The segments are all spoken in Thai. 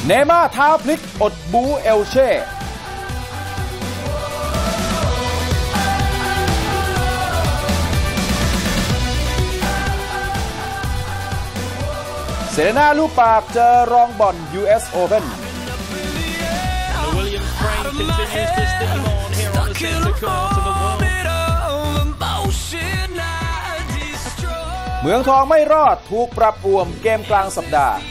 เนม่าร์เท้าพลิกอดบูเอลเช่เซเรน่าลูกปากเจอรองบอล US Open เมืองทองไม่รอดถูกปรับอ่วมเกมกลางสัปดาห์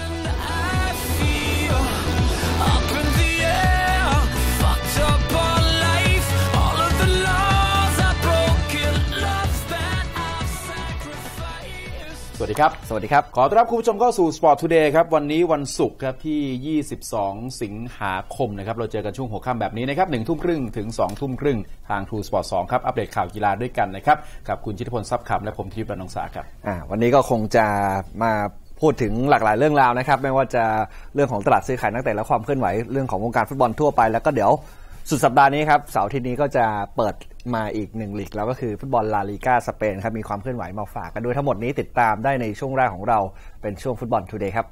สวัสดีครับสวัสดีครับขอต้อนรับคุณผู้ชมเข้าสู่ Sport Today ครับวันนี้วันศุกร์ครับที่22สิงหาคมนะครับเราเจอกันช่วงหัวค่ำแบบนี้นะครับ 19:30 นถึง 20:30 นทาง True Sport 2ครับอัปเดตข่าวกีฬาด้วยกันนะครับกับคุณจิตรพลทรัพย์คำและผมธีรพันธ์ นงษาครับวันนี้ก็คงจะมาพูดถึงหลากหลายเรื่องราวนะครับไม่ว่าจะเรื่องของตลาดซื้อขายนักเตะและความเคลื่อนไหวเรื่องของวงการฟุตบอลทั่วไปแล้วก็เดี๋ยวสุดสัปดาห์นี้ครับเสาร์อาทิตย์นี้ก็จะเปิดมาอีก1ลีกแล้วก็คือฟุตบอลลาลีกาสเปนครับมีความเคลื่อนไหวมาฝากกันด้วยทั้งหมดนี้ติดตามได้ในช่วงแรกของเราเป็นช่วงฟุตบอลทูเดย์ครับ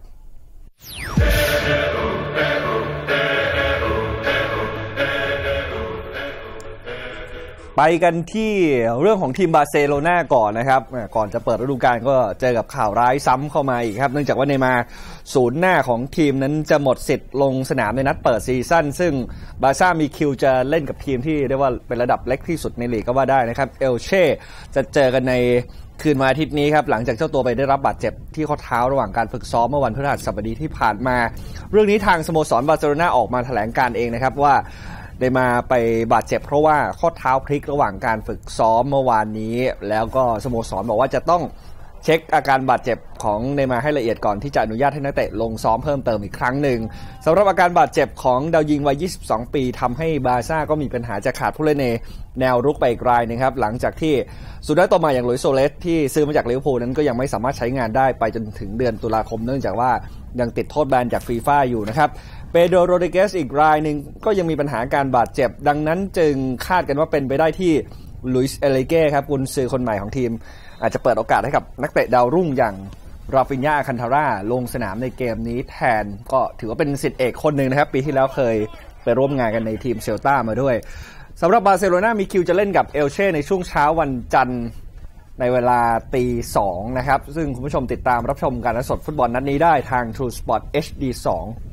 ไปกันที่เรื่องของทีมบาร์เซโลนาก่อนนะครับก่อนจะเปิดฤดูกาลก็เจอกับข่าวร้ายซ้ำเข้ามาอีกครับเนื่องจากว่าเนย์มาร์ศูนย์หน้าของทีมนั้นจะหมดสิทธิ์ลงสนามในนัดเปิดซีซั่นซึ่งบาร์ซ่ามีคิวจะเล่นกับทีมที่เรียกว่าเป็นระดับเล็กที่สุดในลีกก็ว่าได้นะครับเอลเช่จะเจอกันในคืนวันอาทิตย์นี้ครับหลังจากเจ้าตัวไปได้รับบาดเจ็บที่ข้อเท้าระหว่างการฝึกซ้อมเมื่อวันพฤหัสบดีที่ผ่านมาเรื่องนี้ทางสโมสรบาร์เซโลนาออกมาแถลงการเองนะครับว่าได้มาไปบาดเจ็บเพราะว่าข้อเท้าพลิกระหว่างการฝึกซ้อมเมื่อวานนี้แล้วก็สโมสรบอกว่าจะต้องเช็คอาการบาดเจ็บของเนย์มาร์ให้ละเอียดก่อนที่จะอนุญาตให้นักเตะลงซ้อมเพิ่มเติมอีกครั้งหนึ่งสำหรับอาการบาดเจ็บของดาวยิงวัย22ปีทำให้บาร์ซ่าก็มีปัญหาจะขาดผู้เล่นในแนวรุกไปอีกรายนึงครับหลังจากที่สุดท้ายต่อมาอย่างหลุยส์โซเลสที่ซื้อมาจากลิเวอร์พูลนั้นก็ยังไม่สามารถใช้งานได้ไปจนถึงเดือนตุลาคมเนื่องจากว่ายังติดโทษแบนจากฟีฟ่าอยู่นะครับเปโดร โรดริเกสอีกรายหนึ่งก็ยังมีปัญหาการบาดเจ็บดังนั้นจึงคาดกันว่าเป็นไปได้ที่ลุยส์ เอลิเก้ครับกุนซือคนใหม่ของทีมอาจจะเปิดโอกาสให้กับนักเตะดาวรุ่งอย่างราฟินญา คันทาร่าลงสนามในเกมนี้แทนก็ถือว่าเป็นศิษย์เอกคนหนึ่งนะครับปีที่แล้วเคยไปร่วมงานกันในทีมเซลตามาด้วยสำหรับบาร์เซโลนามีคิวจะเล่นกับเอลเช่ในช่วงเช้าวันจันทร์ในเวลา 2:00 นะครับซึ่งคุณผู้ชมติดตามรับชมการถ่ายทอดสดฟุตบอลนัดนี้ได้ทาง True Sport HD 2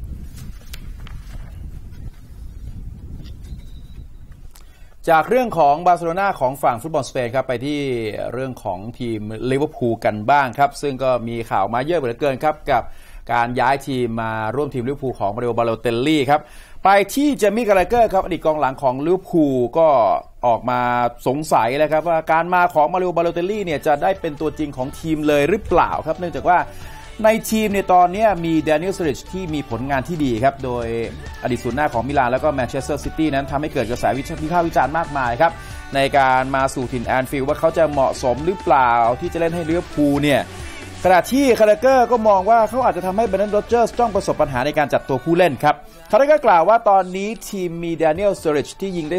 จากเรื่องของบาร์เซโลนาของฝั่งฟุตบอลสเปนครับไปที่เรื่องของทีมลิเวอร์พูลกันบ้างครับซึ่งก็มีข่าวมาเยอะเหลือเกินครับกับการย้ายทีมมาร่วมทีมลิเวอร์พูลของมาริโอ บาโลเตลลี่ครับไปที่เจมี่ กาลาเกอร์ครับอดีตกองหลังของลิเวอร์พูลก็ออกมาสงสัยเลยครับว่าการมาของมาริโอ บาโลเตลลี่เนี่ยจะได้เป็นตัวจริงของทีมเลยหรือเปล่าครับเนื่องจากว่าในทีมในตอนนี้มีแดเนียล สเตอริชที่มีผลงานที่ดีครับโดยอดีตศูนย์หน้าของมิลานแล้วก็แมนเชสเตอร์ซิตี้นั้นทำให้เกิดกระแสวิพากษ์วิจารณ์มากมายครับในการมาสู่ถิ่นแอนฟิลด์ว่าเขาจะเหมาะสมหรือเปล่าที่จะเล่นให้ลิเวอร์พูลเนี่ยขณะที่คาราเกอร์ก็มองว่าเขาอาจจะทำให้เบรนดอน โรเจอร์สต้องประสบปัญหาในการจัดตัวผู้เล่นครับคาราเกอร์กล่าวว่าตอนนี้ทีมมีแดเนียล สเตอริชที่ยิงได้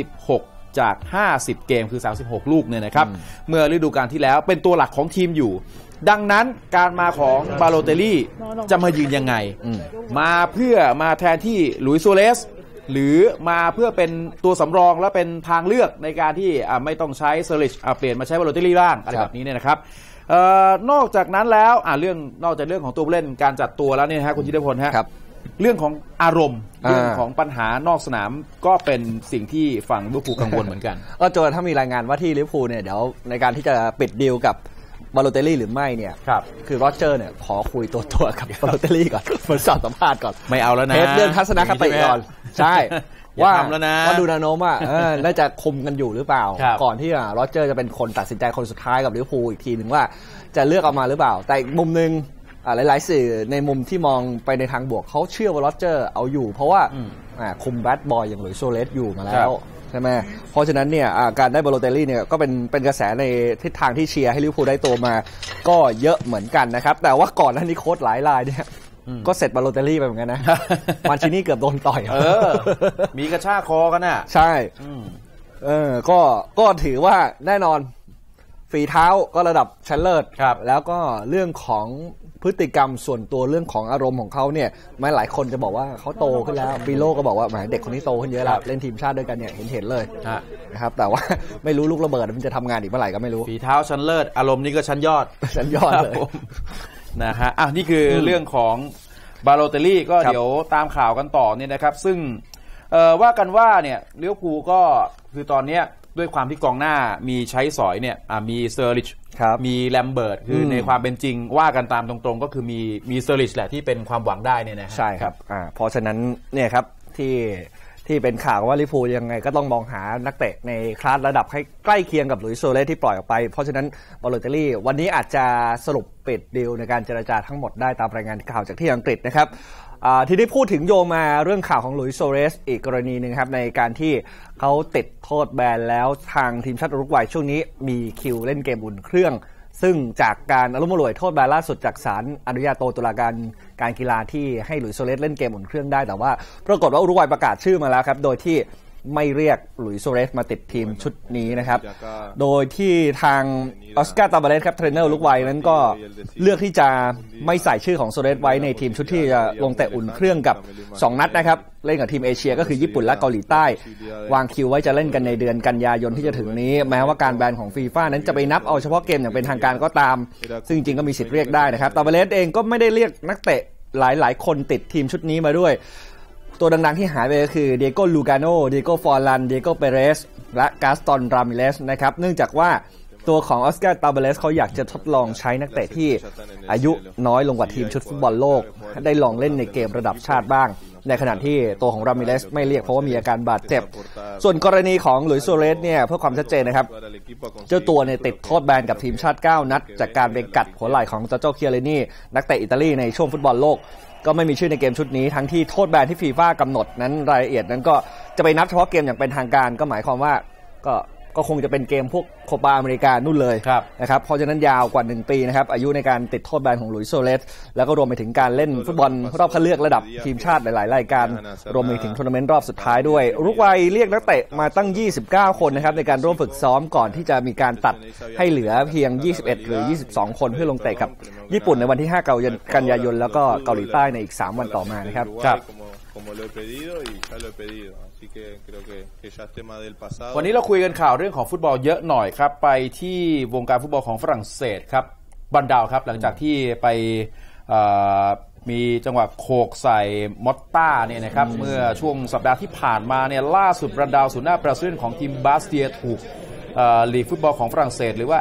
36จาก50เกมคือ36ลูกเนี่ยนะครับเมื่อฤดูกาลที่แล้วเป็นตัวหลักของทีมอยู่ดังนั้นการมาของบาโลเตลลี่จะมายืนยังไงมาเพื่อมาแทนที่หลุยส์ โซเลสหรือมาเพื่อเป็นตัวสำรองและเป็นทางเลือกในการที่ไม่ต้องใช้เซอริชเปลี่ยนมาใช้บาโลเตลลี่บ้างอะไรแบบนี้เนี่ยนะครับนอกจากนั้นแล้วนอกจากเรื่องของตัวเล่นการจัดตัวแล้วเนี่ยฮะคุณจิตรพลฮะเรื่องของอารมณ์เรื่องของปัญหานอกสนามก็เป็นสิ่งที่ฝั่งลิเวอร์พูลกังวลเหมือนกันก็จนถ้ามีรายงานว่าที่ลิเวอร์พูลเนี่ยเดี๋ยวในการที่จะปิดดีลกับบาโลเตลลี่หรือไม่เนี่ยคือโรเจอร์เนี่ยขอคุยตัวกับบาโลเตลลี่ก่อนมันสัมภาษณ์ก่อนไม่เอาแล้วนะเรื่องทัศนคติก่อนใช่ว่าดูแนวโน้มว่าน่าจะคุมกันอยู่หรือเปล่าก่อนที่โรเจอร์จะเป็นคนตัดสินใจคนสุดท้ายกับลิเวอร์พูลอีกทีหนึ่งว่าจะเลือกเอามาหรือเปล่าแต่มุมนึงหลายๆสื่อในมุมที่มองไปในทางบวกเขาเชื่อว่าโรเจอร์เอาอยู่เพราะว่าคุมแบดบอยอย่างหลุยส์ โซเลสอยู่มาแล้วใช่ไหมเพราะฉะนั้นเนี่ยการได้บาโลเตลลี่เนี่ยก็เป็นกระแสในทิศทางที่เชียร์ให้ลิเวอร์พูลได้ตัวมาก็เยอะเหมือนกันนะครับแต่ว่าก่อนหน้านี้โค้ชหลายรายเนี่ยก็เสร็จบาโลเตลลี่ไปเหมือนกันนะมันชินี่เกือบโดนต่อยมีกระชากคอกันน่ะใช่ก็ถือว่าแน่นอนฝีเท้าก็ระดับชั้นเลิศแล้วก็เรื่องของพฤติกรรมส่วนตัวเรื่องของอารมณ์ของเขาเนี่ยแม้หลายคนจะบอกว่าเขาโตขึ้นแล้วปิโลก็บอกว่าเด็กคนนี้โตขึ้นเยอะแล้วเล่นทีมชาติด้วยกันเนี่ยเห็นเลยนะครับแต่ว่าไม่รู้ลูกระเบิดมันจะทำงานอีกเมื่อไหร่ก็ไม่รู้ฝีเท้าชั้นเลิศอารมณ์นี่ก็ชั้นยอดเลยนะฮะนี่คือเรื่องของบาโลเตลลี่ก็เดี๋ยวตามข่าวกันต่อเนี่ยนะครับซึ่งว่ากันว่าเนี่ยลิเวอร์พูลก็คือตอนนี้ด้วยความที่กองหน้ามีใช้สอยเนี่ยมีเซอร์ริชมีแลมเบิร์ตคือในความเป็นจริงว่ากันตามตรงๆก็คือมีเซอร์ริชแหละที่เป็นความหวังได้เนี่ยนะใช่ครับเพราะฉะนั้นเนี่ยครับที่เป็นข่าวว่าลิเวอร์พูลยังไงก็ต้องมองหานักเตะในคลาสระดับให้ใกล้เคียงกับหลุยส์โซเลสที่ปล่อยออกไปเพราะฉะนั้นบาโลเตลลี่วันนี้อาจจะสรุปปิดดีลในการเจรจาทั้งหมดได้ตามรายงานข่าวจากที่อังกฤษนะครับที่ได้พูดถึงโยงมาเรื่องข่าวของหลุยส์โซเรสอีกกรณีหนึ่งครับในการที่เขาติดโทษแบนแล้วทางทีมชาติอุรุกวัยช่วงนี้มีคิวเล่นเกมอุ่นเครื่องซึ่งจากการอนุมัติโทษแบนล่าสุดจากศาลอนุญาโตตุลาการกีฬาที่ให้หลุยส์โซเรสเล่นเกมอุ่นเครื่องได้แต่ว่าปรากฏว่าอุรุกวัยประกาศชื่อมาแล้วครับโดยที่ไม่เรียกหลุยส์โซเรสมาติดทีมชุดนี้นะครับโดยที่ทางออสการ์ตาบาเลสครับเทรนเนอร์อุรุกวัยนั้นก็เลือกที่จะไม่ใส่ชื่อของโซเรสไว้ในทีมชุดที่จะลงแต่อุ่นเครื่องกับ2นัดนะครับเล่นกับทีมเอเชียก็คือญี่ปุ่นและเกาหลีใต้วางคิวไว้จะเล่นกันในเดือนกันยายนที่จะถึงนี้แม้ว่าการแบนของฟีฟ่านั้นจะไปนับเอาเฉพาะเกมอย่างเป็นทางการก็ตามซึ่งจริงก็มีสิทธิ์เรียกได้นะครับตาบาเลสเองก็ไม่ได้เรียกนักเตะหลายคนติดทีมชุดนี้มาด้วยตัวดังๆที่หายไปก็คือเดียโก้ลูกาโนเดียโก้ฟอร์ลันเดียโก้เปเรสและกาสตอนรามิเลสนะครับเนื่องจากว่าตัวของออสการ์ตาบาเลสเขาอยากจะทดลองใช้นักเตะที่อายุน้อยลงกว่าทีมชุดฟุตบอลโลกได้ลองเล่นในเกมระดับชาติบ้างในขณะที่ตัวของรามิเลสไม่เรียกเพราะว่ามีอาการบาดเจ็บส่วนกรณีของหลุยส์โซเรสเนี่ยเพื่อความชัดเจนนะครับเจ้าตัวเนี่ยติดโทษแบนกับทีมชาติ9นัดจากการไปกัดหัวไหล่ของจอร์โจเคียเรนีนักเตะอิตาลีในช่วงฟุตบอลโลกก็ไม่มีชื่อในเกมชุดนี้ทั้งที่โทษแบนที่ฟีฟ่ากำหนดนั้นรายละเอียดนั้นก็จะไปนับเฉพาะเกมอย่างเป็นทางการก็หมายความว่าก็คงจะเป็นเกมพวกโคปาอเมริกานู่นเลยนะครับเพราะฉะนั้นยาวกว่า1ปีนะครับอายุในการติดโทษแบนของหลุยส์โซเลสแล้วก็รวมไปถึงการเล่นฟุตบอลรอบคัดเลือกระดับทีมชาติหลายๆรายการรวมไปถึงทัวร์นาเมนต์รอบสุดท้ายด้วยอุรุกวัยเรียกนักเตะมาตั้ง29คนนะครับในการร่วมฝึกซ้อมก่อนที่จะมีการตัดให้เหลือเพียง21หรือ22คนเพื่อลงเตะกับญี่ปุ่นในวันที่5กันยายนแล้วก็เกาหลีใต้ในอีก3วันต่อมานะครับวันนี้เราคุยกันข่าวเรื่องของฟุตบอลเยอะหน่อยครับไปที่วงการฟุตบอลของฝรั่งเศสครับบันดาวครับหลังจากที่ไปมีจังหวะโขกใส่มอตต้าเนี่ยนะครับเมื่อช่วงสัปดาห์ที่ผ่านมาเนี่ยล่าสุดบันดาวศูนย์หน้าบราซิลของทีมบาสเตียถูกลีกฟุตบอลของฝรั่งเศสหรือว่า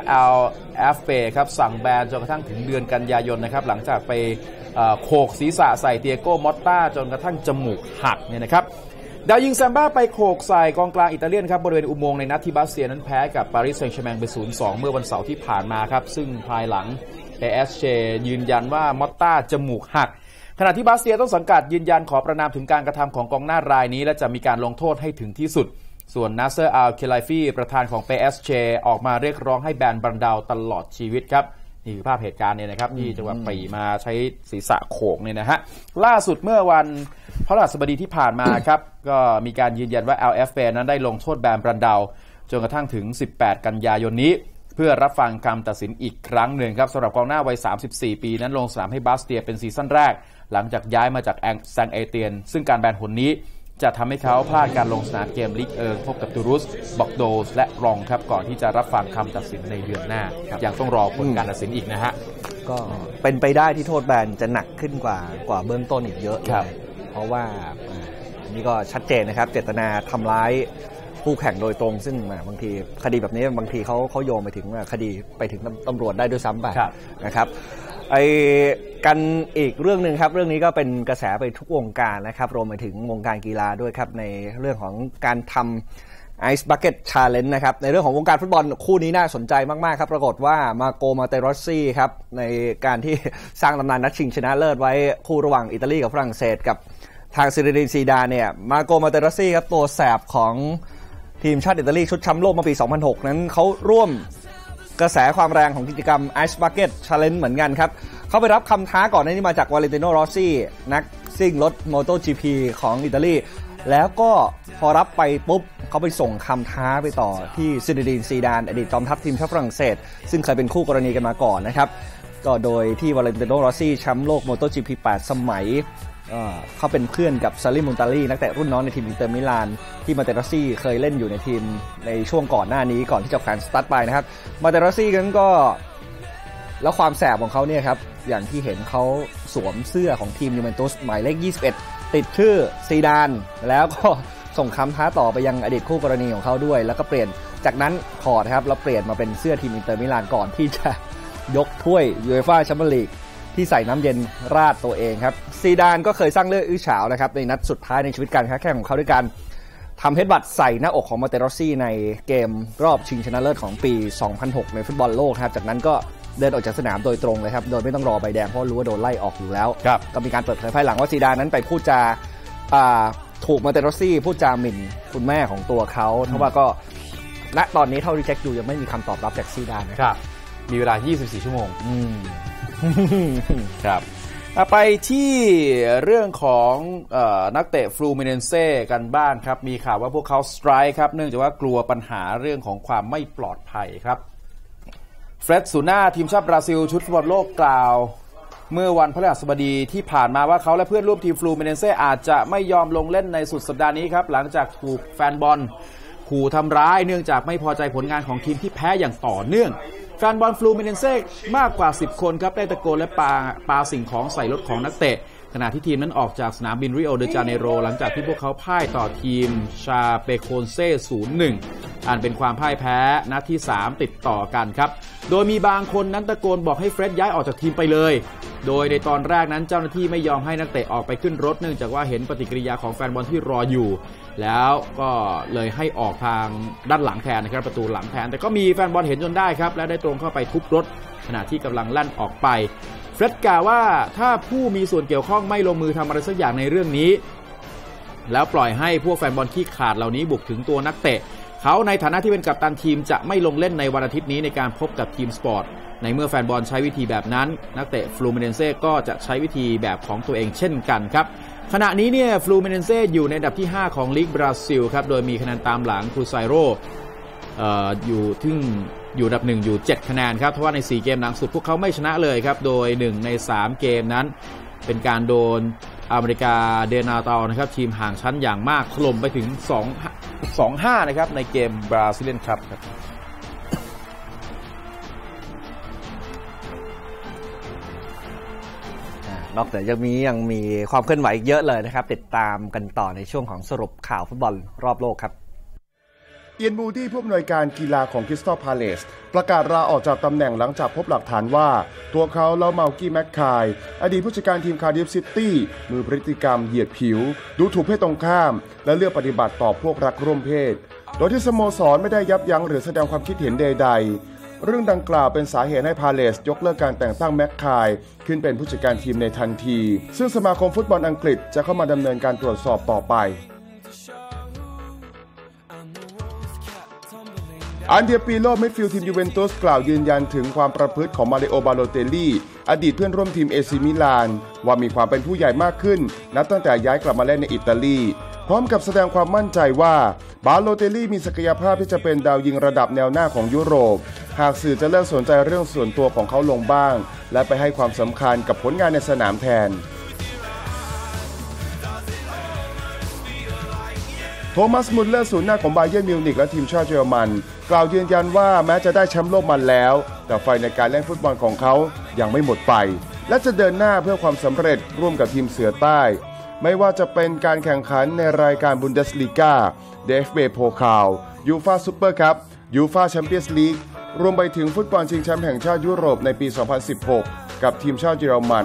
LFP ครับสั่งแบนจนกระทั่งถึงเดือนกันยายนนะครับหลังจากไปโขกศีรษะใส่เตียโก้มอตต้าจนกระทั่งจมูกหักเนี่ยนะครับดาวยิงแซมบ้าไปโขกใส่กองกลางอิตาเลียนครับบริเวณอุโมงค์ในนัดที่บาสเตียนั้นแพ้กับปารีสแซงต์แชร์แมงไป 0-2 เมื่อวันเสาร์ที่ผ่านมาครับซึ่งภายหลัง PSG ยืนยันว่ามอตต้าจมูกหักขณะที่บาสเตียต้นสังกัดยืนยันขอประณามถึงการกระทำของกองหน้ารายนี้และจะมีการลงโทษให้ถึงที่สุดส่วนนาเซอร์อัลเคไลฟีประธานของ PSG ออกมาเรียกร้องให้แบนบันดาวตลอดชีวิตครับนี่คือภาพเหตุการณ์เนี่ยนะครับที่จังหวะปรีมาใช้ศีรษะโขกเนี่ยนะฮะล่าสุดเมื่อวันพฤหัสบดีที่ผ่านมาครับก็มีการยืนยันว่า LFP นั้นได้ลงโทษแบนบันดาวจนกระทั่งถึง18กันยายนนี้เพื่อรับฟังคำตัดสินอีกครั้งหนึ่งครับสำหรับกองหน้าวัย34ปีนั้นลงสนามให้บาสเตียเป็นซีซั่นแรกหลังจากย้ายมาจากแซงเอเตียนซึ่งการแบนหนนี้จะทำให้เขาพลาดการลงสนามเกมลีกพบกับตูรุสบอกโดสและรองครับก่อนที่จะรับฟังคำตัดสินในเดือนหน้ายังต้องรอผลการตัดสินอีกนะฮะก็เป็นไปได้ที่โทษแบนจะหนักขึ้นกว่าเบื้องต้นอีกเยอะเพราะว่านี่ก็ชัดเจนนะครับเจตนาทำร้ายผู้แข่งโดยตรงซึ่งบางทีคดีแบบนี้บางทีเขาโยงไปถึงคดีไปถึงตำรวจได้ด้วยซ้ำไปนะครับกันอีกเรื่องนึงครับเรื่องนี้ก็เป็นกระแสไปทุกวงการนะครับรวมไปถึงวงการกีฬาด้วยครับในเรื่องของการทำIce Bucket Challenge นะครับในเรื่องของวงการฟุตบอลคู่นี้น่าสนใจมากๆครับปรากฏว่ามาโกมาเตโรสซี่ครับในการที่สร้างตำนานนัดชิงชนะเลิศไว้คู่ระหว่างอิตาลีกับฝรั่งเศสกับทางซินดีนซีดานเนี่ยมาโกมาเตโรสซี่ครับตัวแสบของทีมชาติอิตาลีชุดแชมป์โลกเมื่อปี 2006 นั้นเขาร่วมกระแสความแรงของกิจกรรม Ice Bucket Challenge เหมือนกันครับเขาไปรับคำท้าก่อนหน้านี้มาจากวาเลนติโน รอสซี่นักซิ่งรถ MotoGP ของอิตาลีแล้วก็พอรับไปปุ๊บเขาไปส่งคำท้าไปต่อที่ซินดีนซีดานอดีตจอมทัพทีมชาติฝรั่งเศสซึ่งเคยเป็นคู่กรณีกันมาก่อนนะครับก็โดยที่วาเลนติโน รอสซี่แชมป์โลก MotoGP 8 สมัยเขาเป็นเพื่อนกับซาลิมุนตาลีนักเตะรุ่นน้องในทีมอินเตอร์มิลานที่มาเตรอสซี่เคยเล่นอยู่ในทีมในช่วงก่อนหน้านี้ก่อนที่จะแขวนสตาร์ทไปนะครับมาเตรอสซี่นั้นก็แล้วความแสบของเขาเนี่ยครับอย่างที่เห็นเขาสวมเสื้อของทีมยูเวนตุสหมายเลข21ติดชื่อซีดานแล้วก็ส่งคำท้าต่อไปยังอดีตคู่กรณีของเขาด้วยแล้วก็เปลี่ยนจากนั้นถอดครับแล้วเปลี่ยนมาเป็นเสื้อทีมอินเตอร์มิลานก่อนที่จะยกถ้วยยูเอฟ่าแชมเปี้ยนลีกที่ใส่น้ำเย็นราดตัวเองครับซีดานก็เคยสร้างเรื่องอื้อฉาวนะครับในนัดสุดท้ายในชีวิตการค้าแข่งของเขาด้วยการทำเฮดบัตใส่หน้าอกของมาเตรอสซี่ในเกมรอบชิงชนะเลิศของปี 2006 ในฟุตบอลโลกครับจากนั้นก็เดินออกจากสนามโดยตรงเลยครับโดยไม่ต้องรอใบแดงเพราะรู้ว่าโดนไล่ออกอยู่แล้วก็มีการเปิดเผยภายหลังว่าซีดานนั้นไปพูดจาถูกมาเตรอสซี่พูดจาหมิ่นคุณแม่ของตัวเขาเพราะว่าก็ณตอนนี้เท่าที่เช็คดูยังไม่มีคำตอบรับจากซีดานนะครับมีเวลา24ชั่วโมงครับไปที่เรื่องของนักเตะฟลูมิเนนเซ่กันบ้างครับมีข่าวว่าพวกเขาสไตรค์ครับเนื่องจากว่ากลัวปัญหาเรื่องของความไม่ปลอดภัยครับเฟร็ดซูน่าทีมชาติบราซิลชุดฟุตบอลโลกกล่าวเมื่อวันพฤหัสบดีที่ผ่านมาว่าเขาและเพื่อนร่วมทีมฟลูมิเนนเซ่อาจจะไม่ยอมลงเล่นในสุดสัปดาห์นี้ครับหลังจากถูกแฟนบอลขู่ทำร้ายเนื่องจากไม่พอใจผลงานของทีมที่แพ้อย่างต่อเนื่องแฟนบอลฟลูมิเนนเซ่มากกว่า10คนครับได้ตะโกนและปาสิ่งของใส่รถของนักเตะขณะที่ทีมนั้นออกจากสนามบินริโอเดจาเนโรหลังจากที่พวกเขาพ่ายต่อทีมชาเปโคนเซ่ 0-1 อันเป็นความพ่ายแพ้นัดที่3ติดต่อกันครับโดยมีบางคนนั้นตะโกนบอกให้เฟร็ดย้ายออกจากทีมไปเลยโดยในตอนแรกนั้นเจ้าหน้าที่ไม่ยอมให้นักเตะออกไปขึ้นรถเนื่องจากว่าเห็นปฏิกิริยาของแฟนบอลที่รออยู่แล้วก็เลยให้ออกทางด้านหลังแทนนะครับประตูหลังแทนแต่ก็มีแฟนบอลเห็นจนได้ครับและได้ตรงเข้าไปทุบรถขณะที่กำลังลั่นออกไปเฟร็ดกล่าวว่าถ้าผู้มีส่วนเกี่ยวข้องไม่ลงมือทำอะไรสักอย่างในเรื่องนี้แล้วปล่อยให้พวกแฟนบอลขี้ขาดเหล่านี้บุกถึงตัวนักเตะเขาในฐานะที่เป็นกัปตันทีมจะไม่ลงเล่นในวันอาทิตย์นี้ในการพบกับทีมสปอร์ตในเมื่อแฟนบอลใช้วิธีแบบนั้นนักเตะฟลูมิเนนเซ่ก็จะใช้วิธีแบบของตัวเองเช่นกันครับขณะนี้เนี่ยฟลูมิเนนเซ่อยู่ในอันดับที่5ของลีกบราซิลครับโดยมีคะแนนตามหลังครูไซโรอยู่อันดับ1อยู่7คะแนนครับเพราะว่าใน4เกมหลังสุดพวกเขาไม่ชนะเลยครับโดย1ใน3เกมนั้นเป็นการโดนอเมริกาเดนาตาลนะครับทีมห่างชั้นอย่างมากถล่มไปถึง 2-5 นะครับในเกมบราซิเลียนคัพครับนอกจากยังมีความเคลื่อนไหวอีกเยอะเลยนะครับติดตามกันต่อในช่วงของสรุปข่าวฟุตบอลรอบโลกครับเอียนบูดี้ผู้อำนวยการกีฬาของคริสตัลพาเลซประกาศลาออกจากตำแหน่งหลังจากพบหลักฐานว่าตัวเขาและเมากี้แมคคายอดีตผู้จัดการทีมคาร์ดิฟซิตี้มือพฤติกรรมเหยียดผิวดูถูกเพศตรงข้ามและเลือกปฏิบัติต่อพวกรักร่วมเพศโดยที่สโมสรไม่ได้ยับยั้งหรือแสดงความคิดเห็นใดๆเรื่องดังกล่าวเป็นสาเหตุให้พาเลซยกเลิกการแต่งตั้งแมคคายขึ้นเป็นผู้จัดการทีมในทันทีซึ่งสมาคมฟุตบอลอังกฤษจะเข้ามาดำเนินการตรวจสอบต่อไปอันเดียปีโลมิดฟิลด์ทีมยูเวนตุสกล่าวยืนยันถึงความประพฤติของมาริโอบาโลเตลลี่อดีตเพื่อนร่วมทีมเอซิมิลานว่ามีความเป็นผู้ใหญ่มากขึ้นนับตั้งแต่ย้ายกลับมาเล่นในอิตาลีพร้อมกับแสดงความมั่นใจว่าบาโลเตลลี่มีศักยภาพที่จะเป็นดาวยิงระดับแนวหน้าของยุโรปหากสื่อจะเลิกสนใจเรื่องส่วนตัวของเขาลงบ้างและไปให้ความสำคัญกับผลงานในสนามแทนโทมัส มุลเลอร์ศูนย์หน้าของบาเยิร์นมิวนิกและทีมชาติเยอรมันกล่าวยืนยันว่าแม้จะได้แชมป์โลกมาแล้วแต่ไฟในการเล่นฟุตบอลของเขายังไม่หมดไปและจะเดินหน้าเพื่อความสำเร็จร่วมกับทีมเสือใต้ไม่ว่าจะเป็นการแข่งขันในรายการบุนเดสลีกา DFB โพคาล ยูฟ่าซุปเปอร์คัพ ยูฟ่าแชมเปี้ยนส์ลีกรวมไปถึงฟุตบอลชิงแชมป์แห่งชาติยุโรปในปี 2016 กับทีมชาติเยอรมัน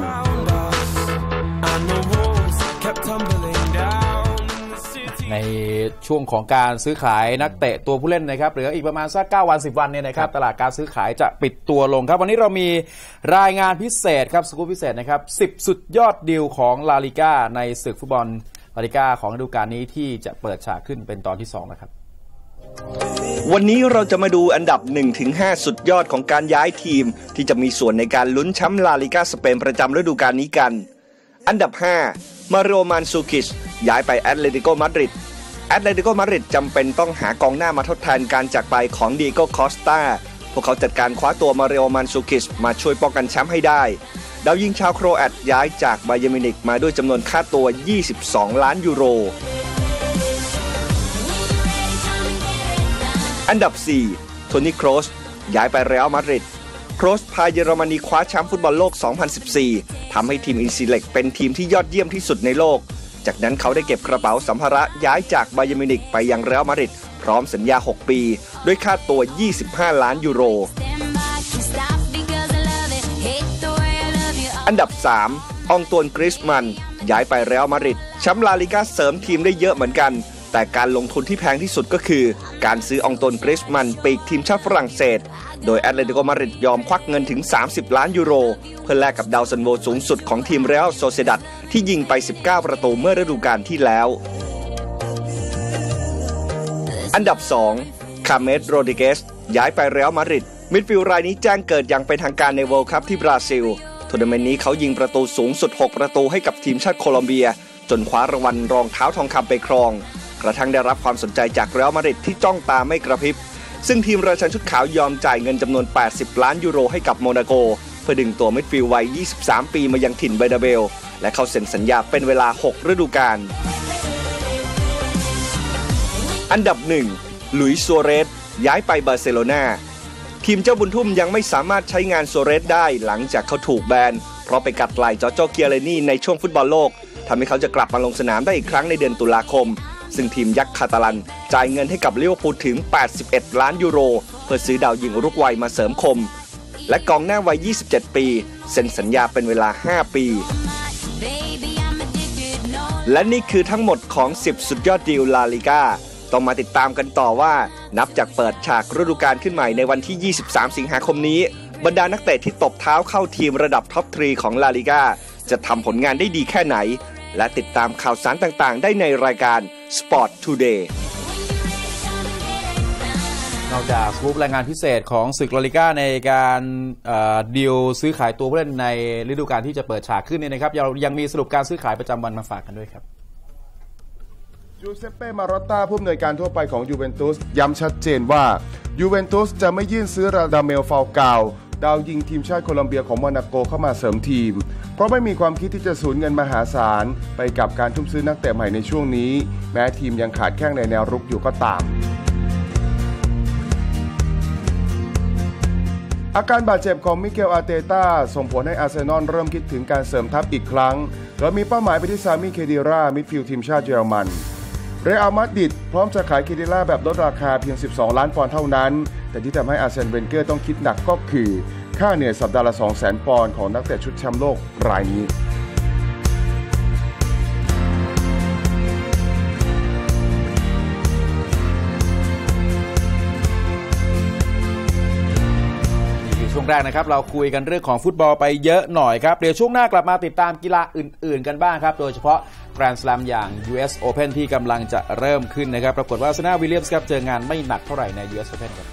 ในช่วงของการซื้อขายนักเตะตัวผู้เล่นนะครับเหลืออีกประมาณสัก9วัน10วันเนี่ยนะครับตลาดการซื้อขายจะปิดตัวลงครับวันนี้เรามีรายงานพิเศษครับสกู๊ปพิเศษนะครับ10สุดยอดดีลของลาลิก้าในศึกฟุตบอลลาลิก้าของฤดูกาลนี้ที่จะเปิดฉากขึ้นเป็นตอนที่2นะครับวันนี้เราจะมาดูอันดับ 1-5 สุดยอดของการย้ายทีมที่จะมีส่วนในการลุ้นแชมป์ลาลิก้าสเปนประจำฤดูกาลนี้กันอันดับ5มาริโอ มันซูคิชย้ายไปแอตเลติโก มาดริดจำเป็นต้องหากองหน้ามาทดแทนการจากไปของดิเอโก คอสตาวกเขาจัดการคว้าตัวมาริโอ มันซูคิชมาช่วยป้องกันแชมป์ให้ได้ดาวยิงชาวโครแอตย้ายจากบาเยิร์นมิวนิกมาด้วยจำนวนค่าตัว22 ล้านยูโรอันดับ 4 โทนี่ โครสย้ายไปเรอัลมาดริดโครสพาเยอรมนีคว้าแชมป์ฟุตบอลโลก 2014 ทำให้ทีมอินซีเล็กเป็นทีมที่ยอดเยี่ยมที่สุดในโลกจากนั้นเขาได้เก็บกระเป๋าสัมภาระย้ายจากบาเยิร์นมิวนิกไปยังเรอัลมาดริดพร้อมสัญญา 6 ปีด้วยค่าตัว25 ล้านยูโรอันดับ 3 อองตวน กริชมันย้ายไปเรอัลมาดริดแชมป์ลาลิก้าเสริมทีมได้เยอะเหมือนกันแต่การลงทุนที่แพงที่สุดก็คือการซื้ออองตวน กริชมันปีกทีมชาติฝรั่งเศสโดยแอตเลติโก มาดริดยอมควักเงินถึง30 ล้านยูโรเพื่อแลกกับดาวซันโวสูงสุดของทีมเรอัล โซเซดัดที่ยิงไป19 ประตูเมื่อฤดูกาลที่แล้วอันดับ 2 คาเมส โรดริเกสย้ายไปเรอัลมาดริดมิดฟิลด์รายนี้แจ้งเกิดอย่างเป็นทางการในเวิลด์คัพที่บราซิลทัวร์นาเมนต์นี้เขายิงประตูสูงสุด6 ประตูให้กับทีมชาติโคลอมเบียจนคว้ารางวัลรองเท้าทองคำไปครองกระทั่งได้รับความสนใจจากเรอัลมาดริดที่จ้องตาไม่กระพริบซึ่งทีมราชันชุดขาวยอมจ่ายเงินจำนวน80 ล้านยูโรให้กับโมนาโกเพื่อดึงตัวมิดฟิลด์วัย23 ปีมายังถิ่นเบอร์นาเบลและเขาเซ็นสัญญาเป็นเวลา6 ฤดูกาลอันดับ 1 ลุยส์ ซัวเรสย้ายไปบาร์เซโลนาทีมเจ้าบุญทุ่มยังไม่สามารถใช้งานซัวเรสได้หลังจากเขาถูกแบนเพราะไปกัดไหล่จอร์โจ เกียเรนีในช่วงฟุตบอลโลกทำให้เขาจะกลับมาลงสนามได้อีกครั้งในเดือนตุลาคมซึ่งทีมยักษ์คาตาลันจ่ายเงินให้กับลิเวอร์พูลถึง81 ล้านยูโรเพื่อซื้อดาวยิงอุรุกวัยมาเสริมคมและกองหน้าวัย27 ปีเซ็นสัญญาเป็นเวลา5 ปีและนี่คือทั้งหมดของ10สุดยอดดีลลาลิก้าต้องมาติดตามกันต่อว่านับจากเปิดฉากฤดูกาลขึ้นใหม่ในวันที่23 สิงหาคมนี้บรรดานักเตะที่ตบเท้าเข้าทีมระดับท็อป 3 ของลาลิก้าจะทำผลงานได้ดีแค่ไหนและติดตามข่าวสารต่างๆได้ในรายการ Sport Today นอกจากสกู๊ปรายงานพิเศษของศึกลาลิก้าในการดีลซื้อขายตัวผู้เล่นในฤดูกาลที่จะเปิดฉากขึ้นเนี่ยนะครับเรายังมีสรุปการซื้อขายประจำวันมาฝากกันด้วยครับจูเซปเป้ มาร็อตตาผู้อำนวยการทั่วไปของยูเวนตุสย้ำชัดเจนว่ายูเวนตุสจะไม่ยื่นซื้อราดาเมล ฟาลกาวดาวยิงทีมชาติโคลอมเบียของโมนาโกเข้ามาเสริมทีมเพราะไม่มีความคิดที่จะสูญเงินมหาศาลไปกับการทุ่มซื้อนักเตะใหม่ในช่วงนี้แม้ทีมยังขาดแข้งในแนวรุกอยู่ก็ตามอาการบาดเจ็บของมิเกล อาร์เตต้าส่งผลให้อาร์เซนอลเริ่มคิดถึงการเสริมทัพอีกครั้งโดยมีเป้าหมายไปที่ซามิ เคดิรามิดฟิลด์ทีมชาติเยอรมันเรอัลมาดริดพร้อมจะขายเคดิราแบบลดราคาเพียง12 ล้านปอนด์เท่านั้นแต่ที่ทำให้อาร์เซน เวนเกอร์ต้องคิดหนักก็คือค่าเหนื่อยสัปดาห์ละ 200,000 ปอนด์ของนักเตะชุดแชมป์โลกรายนี้ช่วงแรกนะครับเราคุยกันเรื่องของฟุตบอลไปเยอะหน่อยครับเดี๋ยวช่วงหน้ากลับมาติดตามกีฬาอื่นๆกันบ้างครับโดยเฉพาะแกรนด์สแลมอย่าง US Open ที่กำลังจะเริ่มขึ้นนะครับปรากฏว่าเซรีนา วิลเลียมส์ครับเจองานไม่หนักเท่าไหร่ใน US Open ครับ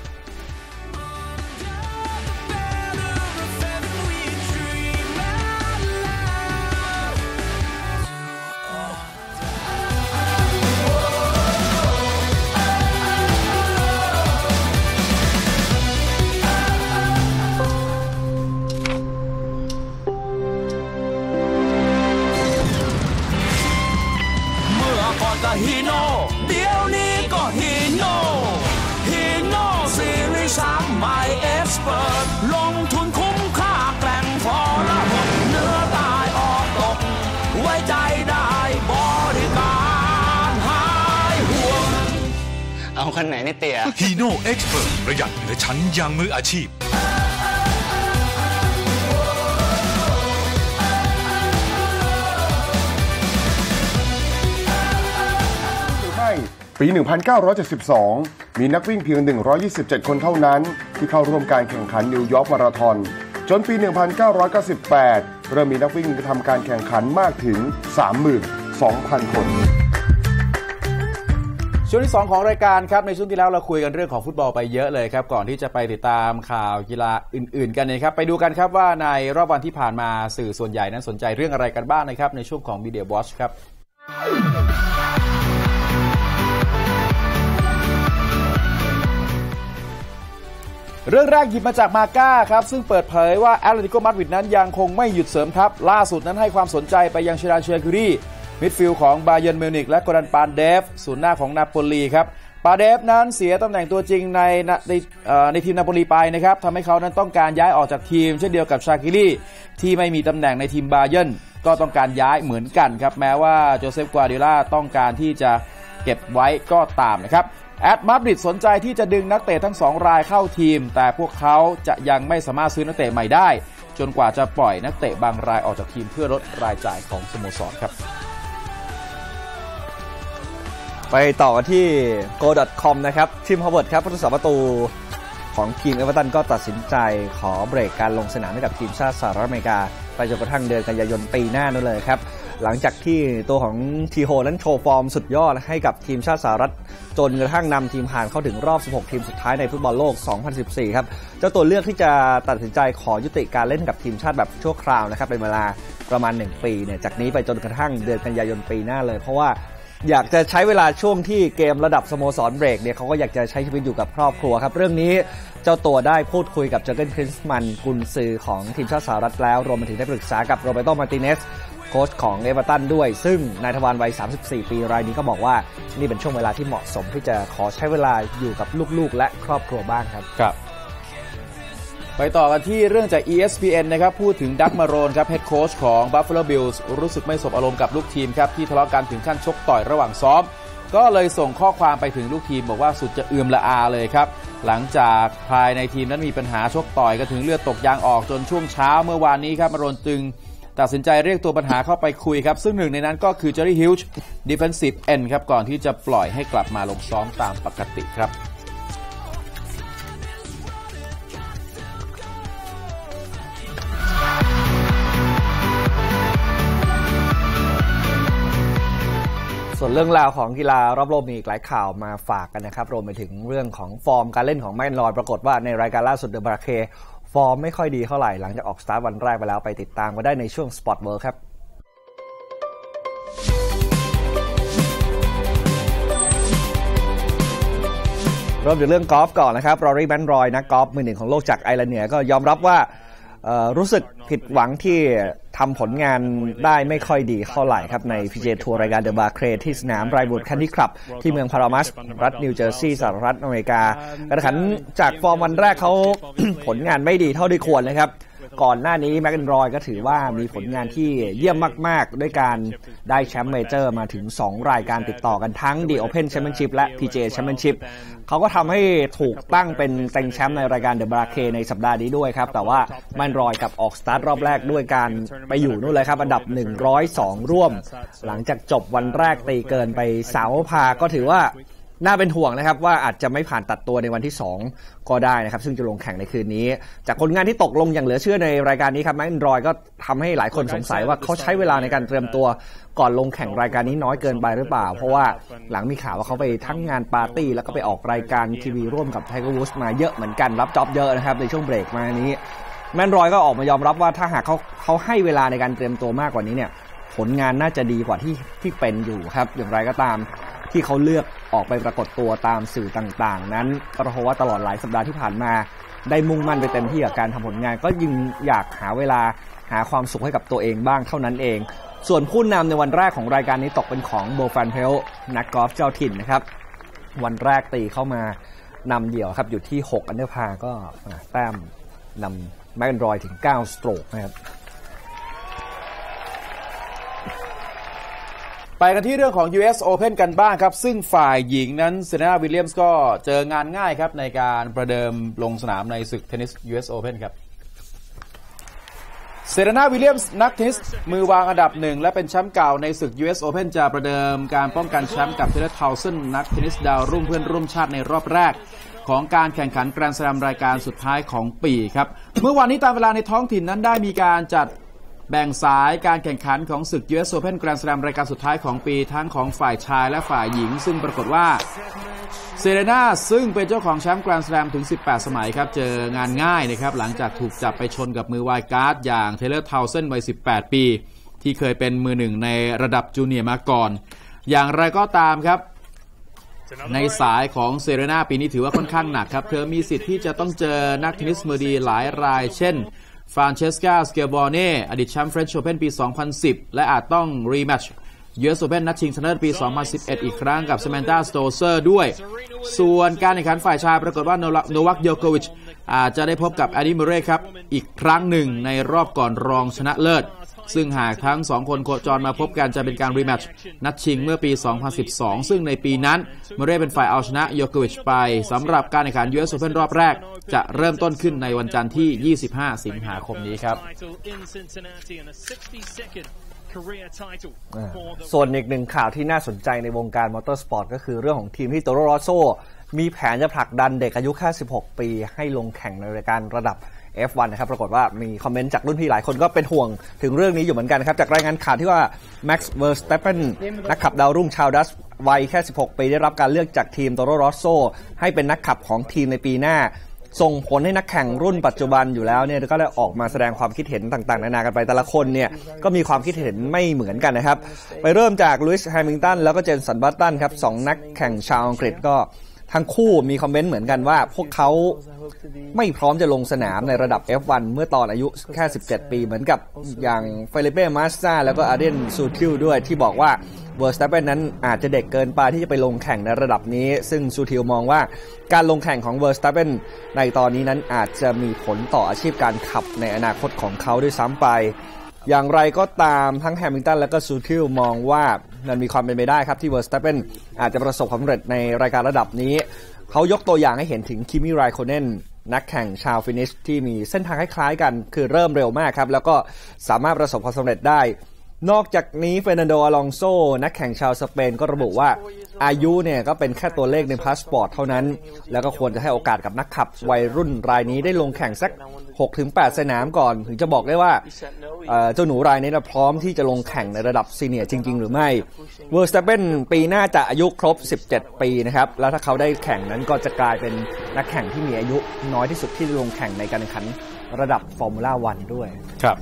ฮีโน่เดี๋ยวนี้ก็ฮีโน่ซีรีส์3ใหม่เอ็กซ์เพิร์ตลงทุนคุ้มค่าแกร่งพอละหกเนื้อตายออกตกไว้ใจได้บริการหายห่วงเอาคันไหนเนี่ยเตี่ยฮีโน่เอ็กซ์เพิร์ตประหยัดเหนือชั้นอย่างมืออาชีพปี 1972 มีนักวิ่งเพียง 127 คนเท่านั้นที่เข้าร่วมการแข่งขันนิวยอร์กมาราธอนจนปี 1998 เริ่มมีนักวิ่งทำการแข่งขันมากถึง 32,000 คนช่วงที่2ของรายการครับในช่วงที่แล้วเราคุยกันเรื่องของฟุตบอลไปเยอะเลยครับก่อนที่จะไปติดตามข่าวกีฬาอื่นๆกันนะครับไปดูกันครับว่าในรอบวันที่ผ่านมาสื่อส่วนใหญ่นั้นสนใจเรื่องอะไรกันบ้างนะครับในช่วงของ Media Watch ครับเรื่องแรกหยิบมาจากมาก้าครับซึ่งเปิดเผยว่าแอตเลติโกมาดริดนั้นยังคงไม่หยุดเสริมทัพล่าสุดนั้นให้ความสนใจไปยังชิรานเชคูรีมิดฟิลด์ของบาเยิร์นมิวนิกและโกรันปานเดฟศูนย์หน้าของนาโปลีครับปาเดฟนั้นเสียตำแหน่งตัวจริงในทีมนาโปลีไปนะครับทำให้เขานั้นต้องการย้ายออกจากทีมเช่นเดียวกับชาคิรีที่ไม่มีตำแหน่งในทีมบาเยิร์นก็ต้องการย้ายเหมือนกันครับแม้ว่าโจเซฟ กัวร์ดิโอลาต้องการที่จะเก็บไว้ก็ตามนะครับแอตมาดริดสนใจที่จะดึงนักเตะทั้ง2รายเข้าทีมแต่พวกเขาจะยังไม่สามารถซื้อนักเตะใหม่ได้จนกว่าจะปล่อยนักเตะบางรายออกจากทีมเพื่อลดรายจ่ายของสโมสรครับไปต่อกันที่ go.com นะครับทีมฮาวเวิร์ดครับผู้รักษาประตูของทีมเอเวอร์ตันก็ตัดสินใจขอเบรกการลงสนามให้กับทีมชาติสหรัฐอเมริกาไปจนกระทั่งเดือนกันยายนปีหน้านั่นเลยครับหลังจากที่ตัวของทีโฮนั้นโชว์ฟอร์มสุดยอดให้กับทีมชาติสหรัฐจนกระทั่งนำทีมผ่านเข้าถึงรอบ16ทีมสุดท้ายในฟุตบอลโลก 2014 ครับเจ้าตัวเลือกที่จะตัดสินใจขอยุติการเล่นกับทีมชาติแบบชั่วคราวนะครับเป็นเวลาประมาณ1ปีเนี่ยจากนี้ไปจนกระทั่งเดือนกันยายนปีหน้าเลยเพราะว่าอยากจะใช้เวลาช่วงที่เกมระดับสโมสรเบรกเนี่ยเขาก็อยากจะใช้ชีวิตอยู่กับครอบครัวครับเรื่องนี้เจ้าตัวได้พูดคุยกับเจอร์เกน คลินส์มันกุนซือของทีมชาติสหรัฐแล้วรวมไปถึงได้ปรึกษากับโรเบโต มาร์ติเนสโค้ชของเอเวอร์ตันด้วยซึ่งนายทวารวัย34ปีรายนี้ก็บอกว่านี่เป็นช่วงเวลาที่เหมาะสมที่จะขอใช้เวลาอยู่กับลูกๆและครอบครัวบ้างครับไปต่อกันที่เรื่องจาก ESPN นะครับพูดถึงดักมาโรนครับเฮดโค้ชของ Buffalo Bills รู้สึกไม่สบอารมณ์กับลูกทีมครับที่ทะเลาะกันถึงขั้นชกต่อยระหว่างซ้อมก็เลยส่งข้อความไปถึงลูกทีมบอกว่าสุดจะเอือมละอาเลยครับหลังจากภายในทีมนั้นมีปัญหาชกต่อยกันถึงเลือดตกยางออกจนช่วงเช้าเมื่อวานนี้ครับมาโรนจึงตัดสินใจเรียกตัวปัญหาเข้าไปคุยครับซึ่งหนึ่งในนั้นก็คือเจอร์รี่ฮิลจ์ Defensive End ครับก่อนที่จะปล่อยให้กลับมาลงซ้อมตามปกติครับส่วนเรื่องราวของกีฬารอบโลกมีอีกหลายข่าวมาฝากกันนะครับรวมไปถึงเรื่องของฟอร์มการเล่นของแมนลอยปรากฏว่าในรายการล่าสุดเดอะบราเคฟอร์มไม่ค่อยดีเท่าไหร่หลังจากออกสตาร์ทวันแรกไปแล้วไปติดตามกันได้ในช่วง Sport World ครับเริ่มจากเรื่องกอล์ฟก่อนนะครับรอรี่ แมนรอยนักกอล์ฟมือหนึ่งของโลกจากไอร์แลนด์เหนือก็ยอมรับว่ารู้สึกผิดหวังที่ทำผลงานได้ไม่ค่อยดีเท่าไหร่ครับใน PGA ทัวร์รายการเดอะบาร์เครที่สนามไรวูดคันทรีคลับที่เมืองพารามัสรัฐนิวเจอร์ซีย์สหรัฐอเมริกาการแข่งขันจากฟอร์มวันแรกเขา ผลงานไม่ดีเท่าที่ควรนะครับก่อนหน้านี้แมคเอนรอยก็ถือว่ามีผลงานที่เยี่ยมมากๆด้วยการได้แชมป์เมเจอร์มาถึง2รายการติดต่อกันทั้ง The Open Championship และ PGA Championship เขาก็ทำให้ถูกตั้งเป็นเต็งแชมป์ในรายการ The Bracket ในสัปดาห์นี้ด้วยครับแต่ว่าแมคเอนรอยกับออกสตาร์ทรอบแรกด้วยการไปอยู่นู่นเลยครับอันดับ102ร่วมหลังจากจบวันแรกตีเกินไป3 พาก็ถือว่าน่าเป็นห่วงนะครับว่าอาจจะไม่ผ่านตัดตัวในวันที่2ก็ได้นะครับซึ่งจะลงแข่งในคืนนี้จากผลงานที่ตกลงอย่างเหลือเชื่อในรายการนี้ครับแมคเอนรอยก็ทำให้หลายคนสงสัยว่าเขาใช้เวลาในการเตรียมตัวก่อนลงแข่งรายการนี้น้อยเกินไปหรือเปล่าเพราะว่าหลังมีข่าวว่าเขาไปทั้งงานปาร์ตี้แล้วก็ไปออกรายการทีวีร่วมกับไทเกอร์วูดส์มาเยอะเหมือนกันรับจ็อบเยอะนะครับในช่วงเบรกมานี้แมคเอนรอยก็ออกมายอมรับว่าถ้าหากเขาให้เวลาในการเตรียมตัวมากกว่านี้เนี่ยผลงานน่าจะดีกว่าที่เป็นอยู่ครับอย่างไรก็ตามที่เขาเลือกออกไปปรากฏตัวตามสื่อต่างๆนั้นก็เพราะว่าตลอดหลายสัปดาห์ที่ผ่านมาได้มุ่งมั่นไปเต็มที่กับการทำผลงานก็ยิ่งอยากหาเวลาหาความสุขให้กับตัวเองบ้างเท่านั้นเองส่วนผู้นำในวันแรกของรายการนี้ตกเป็นของโบฟันเพลนักกอล์ฟเจ้าถิ่นนะครับวันแรกตีเข้ามานำเดี่ยวครับอยู่ที่6อันเดอร์พาร์ก็แต้มนำแมคเอนรอยถึง9สโตรกนะครับไปกันที่เรื่องของ US Open กันบ้างครับซึ่งฝ่ายหญิงนั้นเซเรนา วิลเลียมส์ก็เจองานง่ายครับในการประเดิมลงสนามในศึกเทนนิส US Open ครับเซเรนา วิลเลียมส์นักเทนนิสมือวางอันดับ1และเป็นแชมป์เก่าในศึก US Open จะประเดิมการป้องกันแชมป์กับเทเลอร์ ทาวเซนนักเทนนิสดาวรุ่งเพื่อนร่วมชาติในรอบแรกของการแข่งขันแกรนด์สแลมรายการสุดท้ายของปีครับเมื่อวานนี้ตามเวลาในท้องถิ่นนั้นได้มีการจัดแบ่งสายการแข่งขันของศึก US Open Grand Slam รายการสุดท้ายของปีทั้งของฝ่ายชายและฝ่ายหญิงซึ่งปรากฏว่าเซเรนาซึ่งเป็นเจ้าของแชมป์ Grand Slam ถึง18สมัยครับเจองานง่ายนะครับหลังจากถูกจับไปชนกับมือไวล์การ์ดอย่างเทเลอร์ ทาวเซนวัย18ปีที่เคยเป็นมือหนึ่งในระดับจูเนียร์มาก่อนอย่างไรก็ตามครับในสายของเซเรนาปีนี้ถือว่าค่อนข้างหนักครับเธอมีสิทธิ์ที่จะต้องเจอนักเทนนิสมือดีหลายรายเช่นฟรานเชสกาสเกลบอเน่อดีตแชมป์เฟรนช์โอเพ่นปี 2010 และอาจต้องรีแมตช์US Open นัดชิงชนะเลิศปี 2011 อีกครั้งกับซามันธา สโตเซอร์ด้วยส่วนการแข่งขันฝ่ายชายปรากฏว่าโนวัค โยโควิชอาจจะได้พบกับแอนดี้ มูเรย์ครับอีกครั้งหนึ่งในรอบก่อนรองชนะเลิศซึ่งหากทั้ง2คนโคจรมาพบกันจะเป็นการรีแมตช์นัดชิงเมื่อปี 2012 ซึ่งในปีนั้นมูเรย์เป็นฝ่ายเอาชนะโยโควิชไปสำหรับการแข่งขัน US Open รอบแรกจะเริ่มต้นขึ้นในวันจันทร์ที่ 25 สิงหาคมนี้ครับส่วนอีกหนึ่งข่าวที่น่าสนใจในวงการมอเตอร์สปอร์ตก็คือเรื่องของทีมที่โตโรโรโซมีแผนจะผลักดันเด็กอายุแค่16 ปีให้ลงแข่งในรายการระดับ F1 นะครับปรากฏว่ามีคอมเมนต์จากรุ่นพี่หลายคนก็เป็นห่วงถึงเรื่องนี้อยู่เหมือนกันนะครับจากรายงานข่าวที่ว่าแม็กซ์ เวอร์สแตปเปนนักขับดาวรุ่งชาวดัชวัยแค่16 ปีได้รับการเลือกจากทีมโตโรโรโซให้เป็นนักขับของทีมในปีหน้าส่งผลให้นักแข่งรุ่นปัจจุบันอยู่แล้วเนี่ยก็ได้ออกมาแสดงความคิดเห็นต่างๆนานากันไปแต่ละคนเนี่ยก็มีความคิดเห็นไม่เหมือนกันนะครับไปเริ่มจากลุยส์ แฮมิลตันแล้วก็เจนสัน บัตตันครับ2นักแข่งชาวอังกฤษก็ทั้งคู่มีคอมเมนต์เหมือนกันว่าพวกเขาไม่พร้อมจะลงสนามในระดับ F1 เมื่อตอนอายุแค่17 ปีเหมือนกับอย่างเฟลิเป้ มาสซาแล้วก็อาร์เดน ซูทิลด้วยที่บอกว่าเวอร์สแตปเปนนั้นอาจจะเด็กเกินไปที่จะไปลงแข่งในระดับนี้ซึ่งซูทิลมองว่าการลงแข่งของเวอร์สแตปเปนในตอนนี้นั้นอาจจะมีผลต่ออาชีพการขับในอนาคตของเขาด้วยซ้ำไปอย่างไรก็ตามทั้งแฮมิลตันและก็ซูทิลมองว่ามันมีความเป็นไปได้ครับที่เวอร์สแตปเปนอาจจะประสบความสำเร็จในรายการระดับนี้เขายกตัวอย่างให้เห็นถึงคิมิ ไรโคเนนนักแข่งชาวฟินิชที่มีเส้นทางคล้ายๆกันคือเริ่มเร็วมากครับแล้วก็สามารถประสบความสำเร็จได้นอกจากนี้เฟรนันโด อลองโซนักแข่งชาวสเปนก็ระบุว่าอายุเนี่ยก็เป็นแค่ตัวเลขในพาสปอร์ตเท่านั้นแล้วก็ควรจะให้โอกาสกับนักขับวัยรุ่นรายนี้ได้ลงแข่งสัก 6-8 สนามก่อนถึงจะบอกได้ว่าเจ้าหนูรายนี้พร้อมที่จะลงแข่งในระดับซีเนียร์จริงๆหรือไม่เวอร์สแตปเปนปีหน้าจะอายุครบ17 ปีนะครับแล้วถ้าเขาได้แข่งนั้นก็จะกลายเป็นนักแข่งที่มีอายุน้อยที่สุดที่ลงแข่งในการแข่งขันระดับฟอร์มูล่าวันด้วยครับ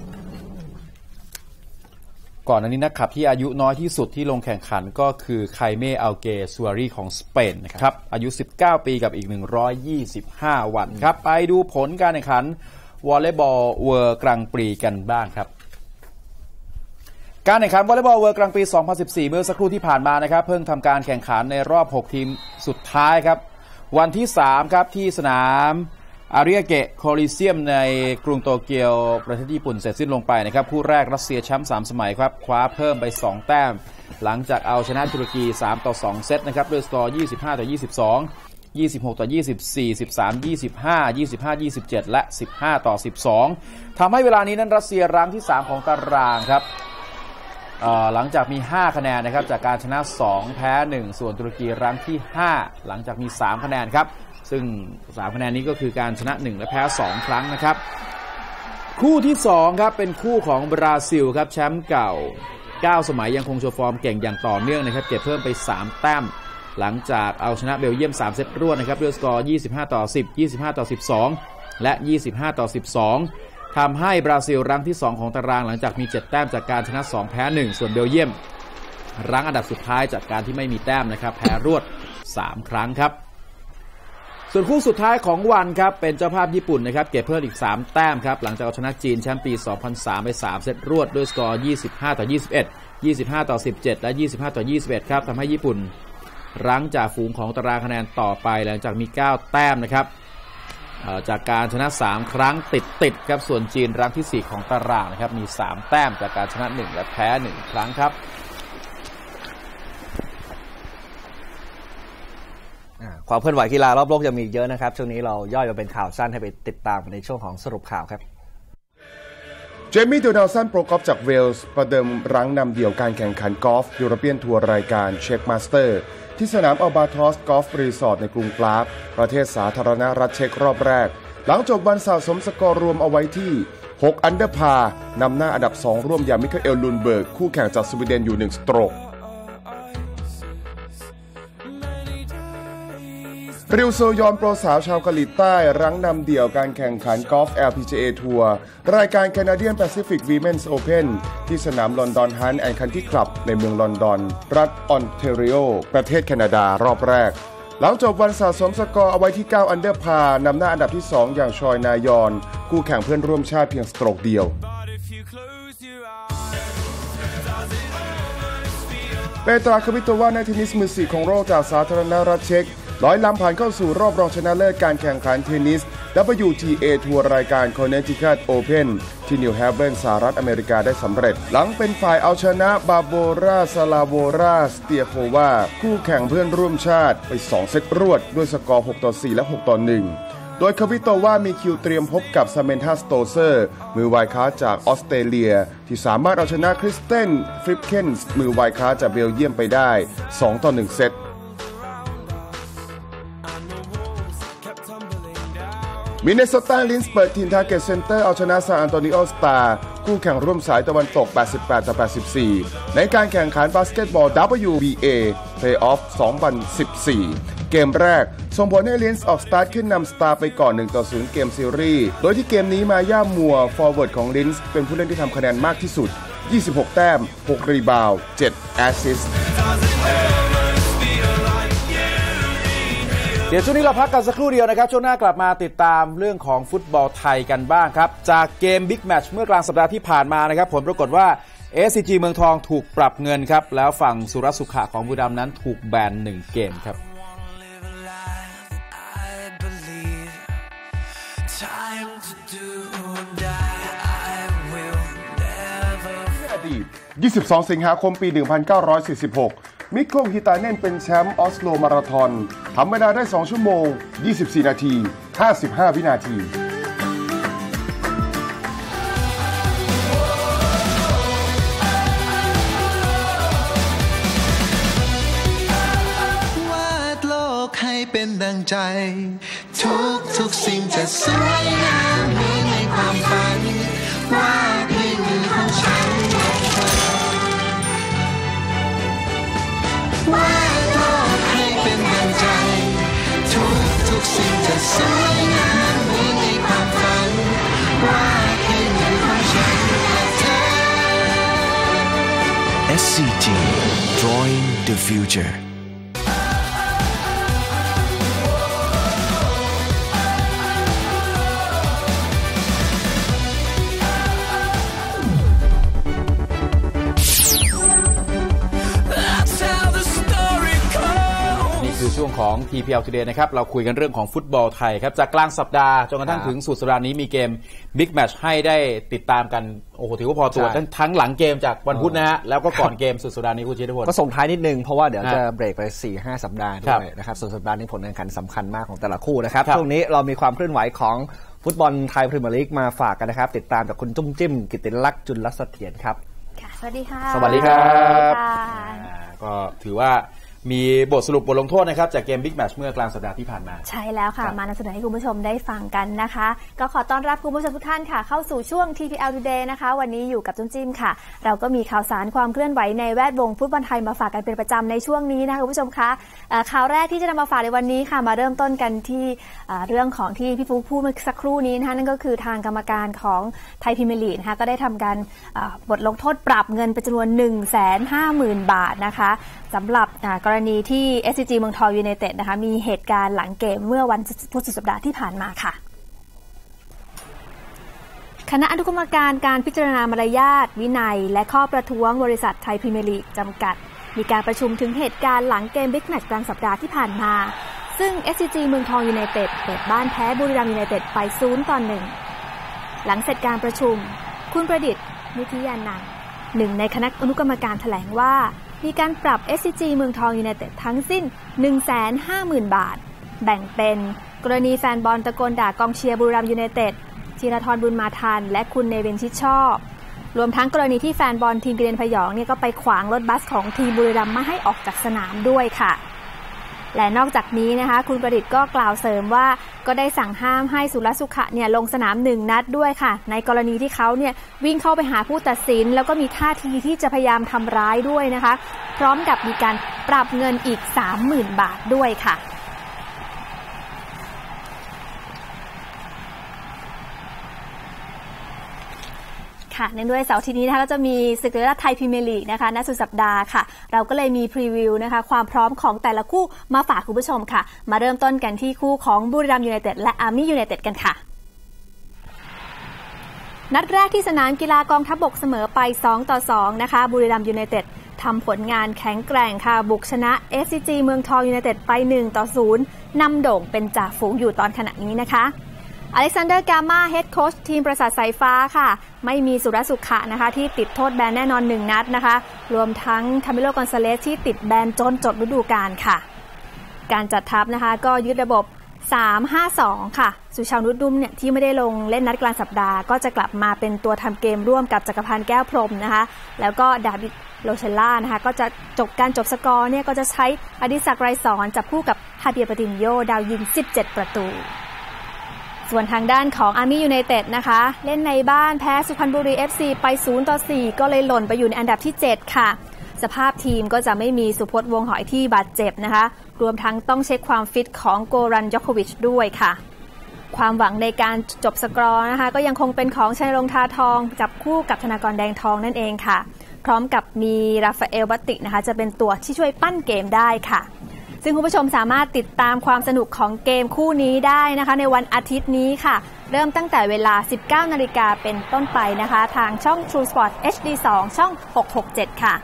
ก่อนหน้านี้นักขับที่อายุน้อยที่สุดที่ลงแข่งขันก็คือไคเม่ อัลเกซัวรีของสเปนนะครับอายุ19 ปีกับอีก125 วันครับไปดูผลการแข่งขันวอลเลย์บอลเวิลด์กรังปรีกันบ้างครับการแข่งขันวอลเลย์บอลเวิลด์กรังปรี 2014 เมื่อสักครู่ที่ผ่านมานะครับเพิ่งทำการแข่งขันในรอบ6ทีมสุดท้ายครับวันที่3ครับที่สนามอาริยาเกะโคลิเซียมในกรุงโตเกียวประเทศญี่ปุ่นเสร็จสิ้นลงไปนะครับคู่แรกรัสเซียแชมป์3สมัยครับคว้าเพิ่มไป2แต้มหลังจากเอาชนะตุรกี3-2เซตนะครับด้วยสกอร์25-22 26-24 13-25 25-27 และ 15-12ทำให้เวลานี้นั้นรัสเซียรั้งที่3ของตารางครับหลังจากมี5คะแนนนะครับจากการชนะ2แพ้1ส่วนตุรกีรั้งที่5หลังจากมี3คะแนนครับซึ่ง3คะแนนนี้ก็คือการชนะ1และแพ้2ครั้งนะครับคู่ที่2ครับเป็นคู่ของบราซิลครับแชมป์เก่า9สมัยยังคงโชว์ฟอร์มเก่งอย่างต่อเนื่องนะครับเก็บเพิ่มไป3แต้มหลังจากเอาชนะเบลเยียม3เซตรวดนะครับด้วยสกอร์25-10 25-12 และ 25-12 ทำให้บราซิลรั้งที่2ของตารางหลังจากมี7แต้มจากการชนะ2แพ้1ส่วนเบลเยียมรั้งอันดับสุดท้ายจากการที่ไม่มีแต้มนะครับแพ้รวด3ครั้งครับส่วนคู่สุดท้ายของวันครับเป็นเจ้าภาพญี่ปุ่นนะครับเก็บเพิ่มอีก3แต้มครับหลังจากเอาชนะจีนแชมป์ปี 2003 ไป3เซตรวดด้วยสกอร์25-21 25-17 และ 25-21 ครับทำให้ญี่ปุ่นรั้งจ่าฝูงของตารางคะแนนต่อไปหลังจากมี9แต้มนะครับจากการชนะ3ครั้งติดครับส่วนจีนรั้งที่4ของตารางนะครับมี3แต้มจากการชนะ1และแพ้1ครั้งครับความเคลื่อนไหวกีฬารอบโลกยังมีเยอะนะครับช่วงนี้เราย่อยมาเป็นข่าวสั้นให้ไปติดตามในช่วงของสรุปข่าวครับเจมี่ โดนัลสันโปรกอล์ฟจากเวลส์ประเดิมรั้งนำเดี่ยวการแข่งขันกอล์ฟยุโรเปียนทัวร์รายการเช็คมาสเตอร์ที่สนามอัลบาทอสกอล์ฟรีสอร์ทในกรุงกลาฟประเทศสาธารณรัฐเช็กรอบแรกหลังจบวันสะสมสกอร์รวมเอาไว้ที่6อันเดอร์พาร์นำหน้าอันดับ2ร่วมอย่างมิคาเอล ลุนเบิร์กคู่แข่งจากสวีเดนอยู่1สโตรกริวโซยอนโปรสาวชาวเกาหลีใต้รั้งนำเดี่ยวการแข่งขันกอล์ฟ LPGA ทัวร์รายการ Canadian Pacific Women's Open ที่สนามลอนดอนฮันต์แอนด์คันทรีคลับในเมืองลอนดอนรัฐออนแทรีโอประเทศแคนาดารอบแรกหลังจบวันสะสมสกอร์เอาไว้ที่9อันเดอร์พาร์นำหน้าอันดับที่2อย่างชอยนายอนคู่แข่งเพื่อนร่วมชาติเพียงสโตรกเดียวเปตรา คาวิโตวานักเทนนิสมือ4ของโลกจากสาธารณรัฐเช็กลอยลำผ่านเข้าสู่รอบรองชนะเลิศการแข่งขันเทนนิส WTA ทัวร์รายการ Connecticut Open ที่นิวแฮเวนสหรัฐอเมริกาได้สำเร็จหลังเป็นฝ่ายเอาชนะบาโบราซาลาโวราสเตียโควาคู่แข่งเพื่อนร่วมชาติไป2เซตรวดด้วยสกอร์6-4และ6-1โดยคาวิโตวามีคิวเตรียมพบกับซาเมนธาสโตเซอร์มือไวค้าจากออสเตรเลียที่สามารถเอาชนะคริสเตนฟริปเคนส์มือไวค้าจากเบลเยียมไปได้2-1เซตมินเนโซตาลินส์เปิดทีมทาร์เก็ตเซ็นเตอร์เอาชนะซานอันโตนิโอสตาร์คู่แข่งร่วมสายตะวันตก 88-84 ในการแข่งขันบาสเกตบอล WBA Playoff 2014 เกมแรกส่งผลให้ลินส์ออกสตาร์ทขึ้นนำสตาร์ไปก่อน 1-0 เกมซีรีส์โดยที่เกมนี้มาย่ามัวฟอร์เวิร์ดของลินส์เป็นผู้เล่นที่ทำคะแนนมากที่สุด26แต้ม6รีบาวด์7แอสซิสต์เดี๋ยวช่วงนี้เราพักกันสักครู่เดียวนะครับช่วงหน้ากลับมาติดตามเรื่องของฟุตบอลไทยกันบ้างครับจากเกมบิ๊กแมตช์เมื่อกลางสัปดาห์ที่ผ่านมานะครับผลปรากฏว่า SCG เมืองทองถูกปรับเงินครับแล้วฝั่งสุรสุขะของบุรีรัมย์นั้นถูกแบน1เกมครับอดีต22 สิงหาคมปี 1946 มิโกฮิตาเน่นเป็นแชมป์ออสโลมาราธอนทำเวลาได้2ชั่วโมง24นาที55วินาทีวาดโลกให้เป็นดังใจทุกสิ่งจะสวยงามเหมือนในความฝันวาดให้มือของฉันวาดโลกให้เป็นดังใจทุกสิ่งจะสวยงามเหมือนในความฝันวาดให้มือของฉันและเธอ SCG Drawing the Future คือช่วงของ TPL Today นะครับเราคุยกันเรื่องของฟุตบอลไทยครับจากกลางสัปดาห์จนกระทั่งถึงสุดสัปดาห์นี้มีเกม Big Match ให้ได้ติดตามกันโอ้โหถือว่าพอตัวทั้งหลังเกมจากวันพุธนะฮะแล้วก็ก่อนเกมสุดสัปดาห์นี้คุณชิติพลก็ส่งท้ายนิดนึงเพราะว่าเดี๋ยวจะเบรกไป 4-5 สัปดาห์ด้วยนะครับสุดสัปดาห์นี้ผลการแข่งขันสำคัญมากของแต่ละคู่นะครับช่วงนี้เรามีความเคลื่อนไหวของฟุตบอลไทยพรีเมียร์ลีกมาฝากกันนะครับติดตามจากคุณจุ้มจิ้มกิตติลักษณ์จุลเสถียรครับสวัสดีค่ะสวัสดีครับก็ถือว่ามีบทสรุปบทลงโทษนะครับจากเกมบิ๊กแมตช์เมื่อกลางสัปดาห์ที่ผ่านมาใช่แล้วค่ะมานำเสนอให้คุณผู้ชมได้ฟังกันนะคะก็ขอต้อนรับคุณผู้ชมทุกท่านค่ะเข้าสู่ช่วง TPL Today นะคะวันนี้อยู่กับจุ้มจิ้มค่ะเราก็มีข่าวสารความเคลื่อนไหวในแวดวงฟุตบอลไทยมาฝากกันเป็นประจำในช่วงนี้นะคะคุณผู้ชมคะข่าวแรกที่จะนำมาฝากในวันนี้ค่ะมาเริ่มต้นกันที่เรื่องของที่พี่ฟุ๊กพูดเมื่อสักครู่นี้นะคะนั่นก็คือทางกรรมการของไทยพรีเมียร์ลีกนะคะก็ได้ทำการบทลงโทษปรับเงินเป็นจำนวน 150,000 บาทนะคะสำหรับกรณีที่ SCG เมืองทองยูไนเต็ดนะคะมีเหตุการณ์หลังเกมเมื่อวันพุธสุดสัปดาห์ที่ผ่านมาค่ะคณะอนุกรรมการการพิจารณามารยาทวินัยและข้อประท้วงบริษัทไทยพรีเมียร์ลีกจำกัดมีการประชุมถึงเหตุการณ์หลังเกมบิ๊กแมตช์กลางสัปดาห์ที่ผ่านมาซึ่ง SCG เมืองทองยูไนเต็ดเปิดบ้านแพ้บุรีรัมย์ยูไนเต็ดไป0-1หลังเสร็จการประชุมคุณประดิษฐ์นิติยานันท์หนึ่งในคณะอนุกรรมการแถลงว่ามีการปรับ SCG เมืองทองยูไนเต็ดทั้งสิ้น 150,000 บาทแบ่งเป็นกรณีแฟนบอลตะโกนด่ากองเชียร์บุรีรัมย์ยูไนเต็ดธีรทรบุญมาทันและคุณเนวินชิดชอบรวมทั้งกรณีที่แฟนบอลทีมกิเลนพยองเนี่ยก็ไปขวางรถบัสของทีมบุรีรัมย์ไม่ให้ออกจากสนามด้วยค่ะและนอกจากนี้นะคะคุณประดิษฐ์ก็กล่าวเสริมว่าก็ได้สั่งห้ามให้สุรสุขะเนี่ยลงสนาม1นัดด้วยค่ะในกรณีที่เขาเนี่ยวิ่งเข้าไปหาผู้ตัดสินแล้วก็มีท่าทีที่จะพยายามทำร้ายด้วยนะคะพร้อมกับมีการปรับเงินอีก 30,000 บาทด้วยค่ะค่ะในด้วยเสาร์อาทิตย์นี้นะคะก็จะมีศึกลีกไทยพรีเมียร์ลีกนะคะณสุดสัปดาห์ค่ะเราก็เลยมีพรีวิวนะคะความพร้อมของแต่ละคู่มาฝากคุณผู้ชมค่ะมาเริ่มต้นกันที่คู่ของบุรีรัมย์ยูไนเต็ดและอาร์มี่ยูไนเต็ดกันค่ะนัดแรกที่สนามกีฬากองทัพบกเสมอไป2-2นะคะบุรีรัมย์ยูไนเต็ดทำผลงานแข็งแกร่งค่ะบุกชนะ SCG เมืองทองยูไนเต็ดไป1-0นำโด่งเป็นจ่าฝูงอยู่ตอนขณะนี้นะคะอเล็กซานเดอร์กาม่าเฮดโค้ชทีมปราสาทสายฟ้าค่ะไม่มีสุรสุขะนะคะที่ติดโทษแบนแน่นอน1นัดนะคะรวมทั้งคาเมโล กอนซาเลสที่ติดแบนจนจบฤดูกาลค่ะการจัดทัพนะคะก็ยึดระบบ 3-5-2 ค่ะสุชาวนุชนุ่มเนี่ยที่ไม่ได้ลงเล่นนัดกลางสัปดาห์ก็จะกลับมาเป็นตัวทำเกมร่วมกับจักรพันธ์แก้วพรหมนะคะแล้วก็ดาวิดโลเชลล่านะคะก็จะจบสกอร์เนี่ยก็จะใช้อดิศักดิ์ ไรศรจับคู่กับฮาเบียร์ ปาตินโญดาวยิง17ประตูส่วนทางด้านของอาร์มี่ยูไนเต็ดนะคะเล่นในบ้านแพ้สุพรรณบุรี FC ไป0-4ก็เลยหล่นไปอยู่ในอันดับที่7ค่ะสภาพทีมก็จะไม่มีสุพจน์วงหอยที่บาดเจ็บนะคะรวมทั้งต้องเช็คความฟิตของโกรัน ยอโควิชด้วยค่ะความหวังในการจบสกอร์นะคะก็ยังคงเป็นของชัยรงค์ทาทองจับคู่กับธนากรแดงทองนั่นเองค่ะพร้อมกับมีราฟาเอล บัตตินะคะจะเป็นตัวที่ช่วยปั้นเกมได้ค่ะซึ่งคุณผู้ชมสามารถติดตามความสนุกของเกมคู่นี้ได้นะคะในวันอาทิตย์นี้ค่ะเริ่มตั้งแต่เวลา 19 นาฬิกาเป็นต้นไปนะคะทางช่อง True Sport HD 2 ช่อง 667 ค่ะ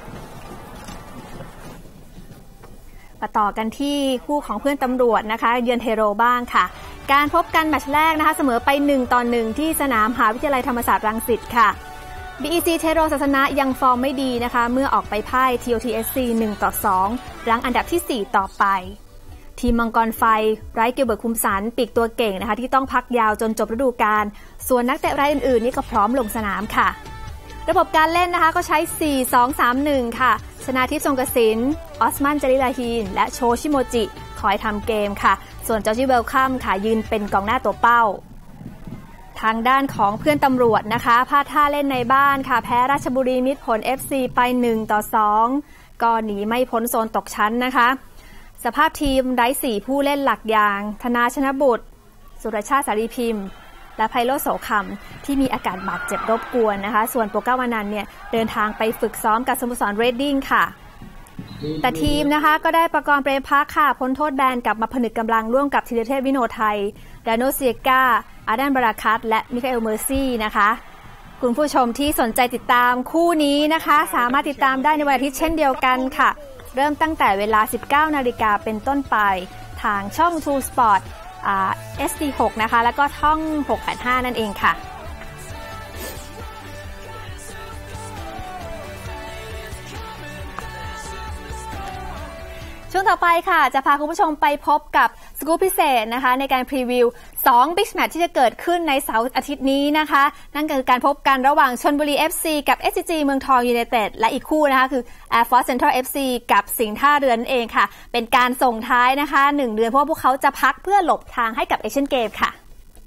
มาต่อกันที่คู่ของเพื่อนตำรวจนะคะเยือนเทโรบ้างค่ะการพบกันแมตช์แรกนะคะเสมอไป1-1ที่สนามมหาวิทยาลัยธรรมศาสตร์รังสิตค่ะ BEC เทโรศาสนะยังฟอร์มไม่ดีนะคะเมื่อออกไปพ่าย TOTSC 1-2 รั้งอันดับที่4ต่อไปทีมมังกรไฟไร้เกียรติคุมสันปีกตัวเก่งนะคะที่ต้องพักยาวจนจบฤดูกาลส่วนนักเตะรายอื่นๆนี่ก็พร้อมลงสนามค่ะระบบการเล่นนะคะก็ใช้ 4-2-3-1 ค่ะชนาทิพย์ ทรงกสินออสมัน จาริลาฮีนและโชชิโมจิคอยทำเกมค่ะส่วนจอร์จิเวลคัมค่ะยืนเป็นกองหน้าตัวเป้าทางด้านของเพื่อนตำรวจนะคะพลาดท่าเล่นในบ้านค่ะแพ้ราชบุรีมิตรผล FC ไป1-2ก็หนีไม่พ้นโซนตกชั้นนะคะสภาพทีมไร้4ผู้เล่นหลักอย่างธนาชนบุตรสุรชาติสารีพิมพ์และไพโรจน์โสคำที่มีอาการบาดเจ็บรบกวนนะคะส่วนโปรก้าวานันเนี่ยเดินทางไปฝึกซ้อมกับสโมสรเรดดิ้งค่ะแต่ทีมนะคะก็ได้ประกรณ์เปรมพักค่ะพ้นโทษแบนกลับมาผนึกกำลังร่วมกับธีรเทพวิโนไทยดาโนเซียกาอาดันบาราคัตและมิคาเอลเมอร์ซี่นะคะคุณผู้ชมที่สนใจติดตามคู่นี้นะคะสามารถติดตามได้ในวันอาทิตย์เช่นเดียวกันค่ะเริ่มตั้งแต่เวลา 19 นาฬิกาเป็นต้นไปทางช่อง True Sport SD6 นะคะแล้วก็ช่อง 685 นั่นเองค่ะช่วงต่อไปค่ะจะพาคุณผู้ชมไปพบกับสกู๊ปพิเศษนะคะในการพรีวิว2 Big Match ที่จะเกิดขึ้นในเสาร์อาทิตย์นี้นะคะนั่นคือการพบกันระหว่างชลบุรี FC กับ SCG เมืองทองยูไนเต็ดและอีกคู่นะคะคือ Air Force Central FC กับสิงห์ท่าเรือนั่นเองค่ะเป็นการส่งท้ายนะคะ1 เดือนเพราะว่าพวกเขาจะพักเพื่อหลบทางให้กับเอเชียนเกมค่ะ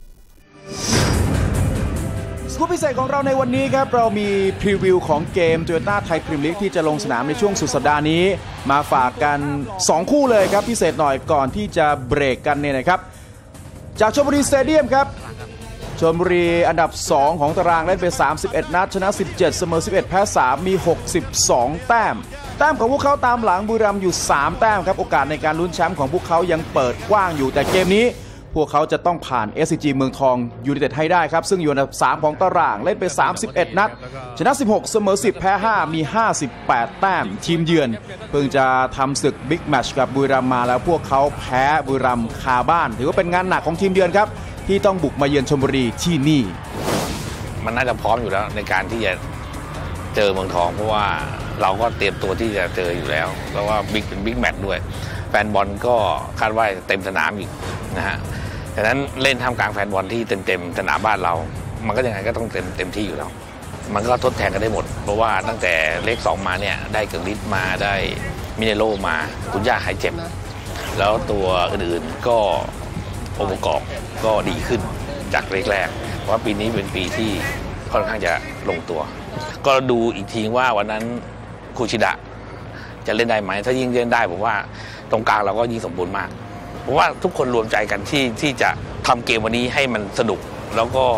สกู๊ปพิเศษของเราในวันนี้ครับเรามีพรีวิวของเกม Toyota Thai Premier League ที่จะลงสนามในช่วงสุดสัปดาห์นี้มาฝากกัน2คู่เลยครับพิเศษหน่อยก่อนที่จะเบรกกันเนี่ยนะครับจากชลบุรีสเตเดียมครับชลบุรีอันดับ2ของตารางเล่นไป31นัดชนะ17เสมอ11แพ้3มี62แต้มของพวกเขาตามหลังบุรีรัมย์อยู่3แต้มครับโอกาสในการลุ้นแชมป์ของพวกเขายังเปิดกว้างอยู่แต่เกมนี้พวกเขาจะต้องผ่าน SCG เมืองทองยูไนเต็ดให้ได้ครับซึ่งอยู่อันดับ3ของตารางเล่นไป31นัดชนะ16เสมอ10แพ้5มี58แต้มทีมเยือนเพิ่งจะทำศึกบิ๊กแมตช์กับบุรีรัมย์มาแล้วพวกเขาแพ้บุรีรัมย์คาบ้านถือว่าเป็นงานหนักของทีมเยือนครับที่ต้องบุกมาเยือนชลบุรีที่นี่มันน่าจะพร้อมอยู่แล้วในการที่จะเจอเมืองทองเพราะว่าเราก็เตรียมตัวที่จะเจออยู่แล้วเพราะว่าเป็นบิ๊กแมตช์ด้วยแฟนบอลก็คาดว่าเต็มสนามอีกนะฮะดังนั้นเล่นท่ามกลางแฟนบอลที่เต็มสนามบ้านเรามันก็ยังไงก็ต้องเต็มที่อยู่แล้วมันก็ทดแทนกันได้หมดเพราะว่าตั้งแต่เลข2มาเนี่ยได้เกิร์ลิสมาได้มิเนโรมาคุณย่าหายเจ็บแล้วตัวอื่นๆก็องค์ประกอบก็ดีขึ้นจากเลขแรกเพราะว่าปีนี้เป็นปีที่ค่อนข้างจะลงตัวก็ดูอีกทีว่าวันนั้นคูชิดะจะเล่นได้ไหมถ้ายิ่งเล่นได้ผมว่าตรงกลางเราก็ยิ่งสมบูรณ์มากเพราะว่าทุกคนรวมใจกันที่จะทำเกมวันนี้ให้มันสนุกแล้วก็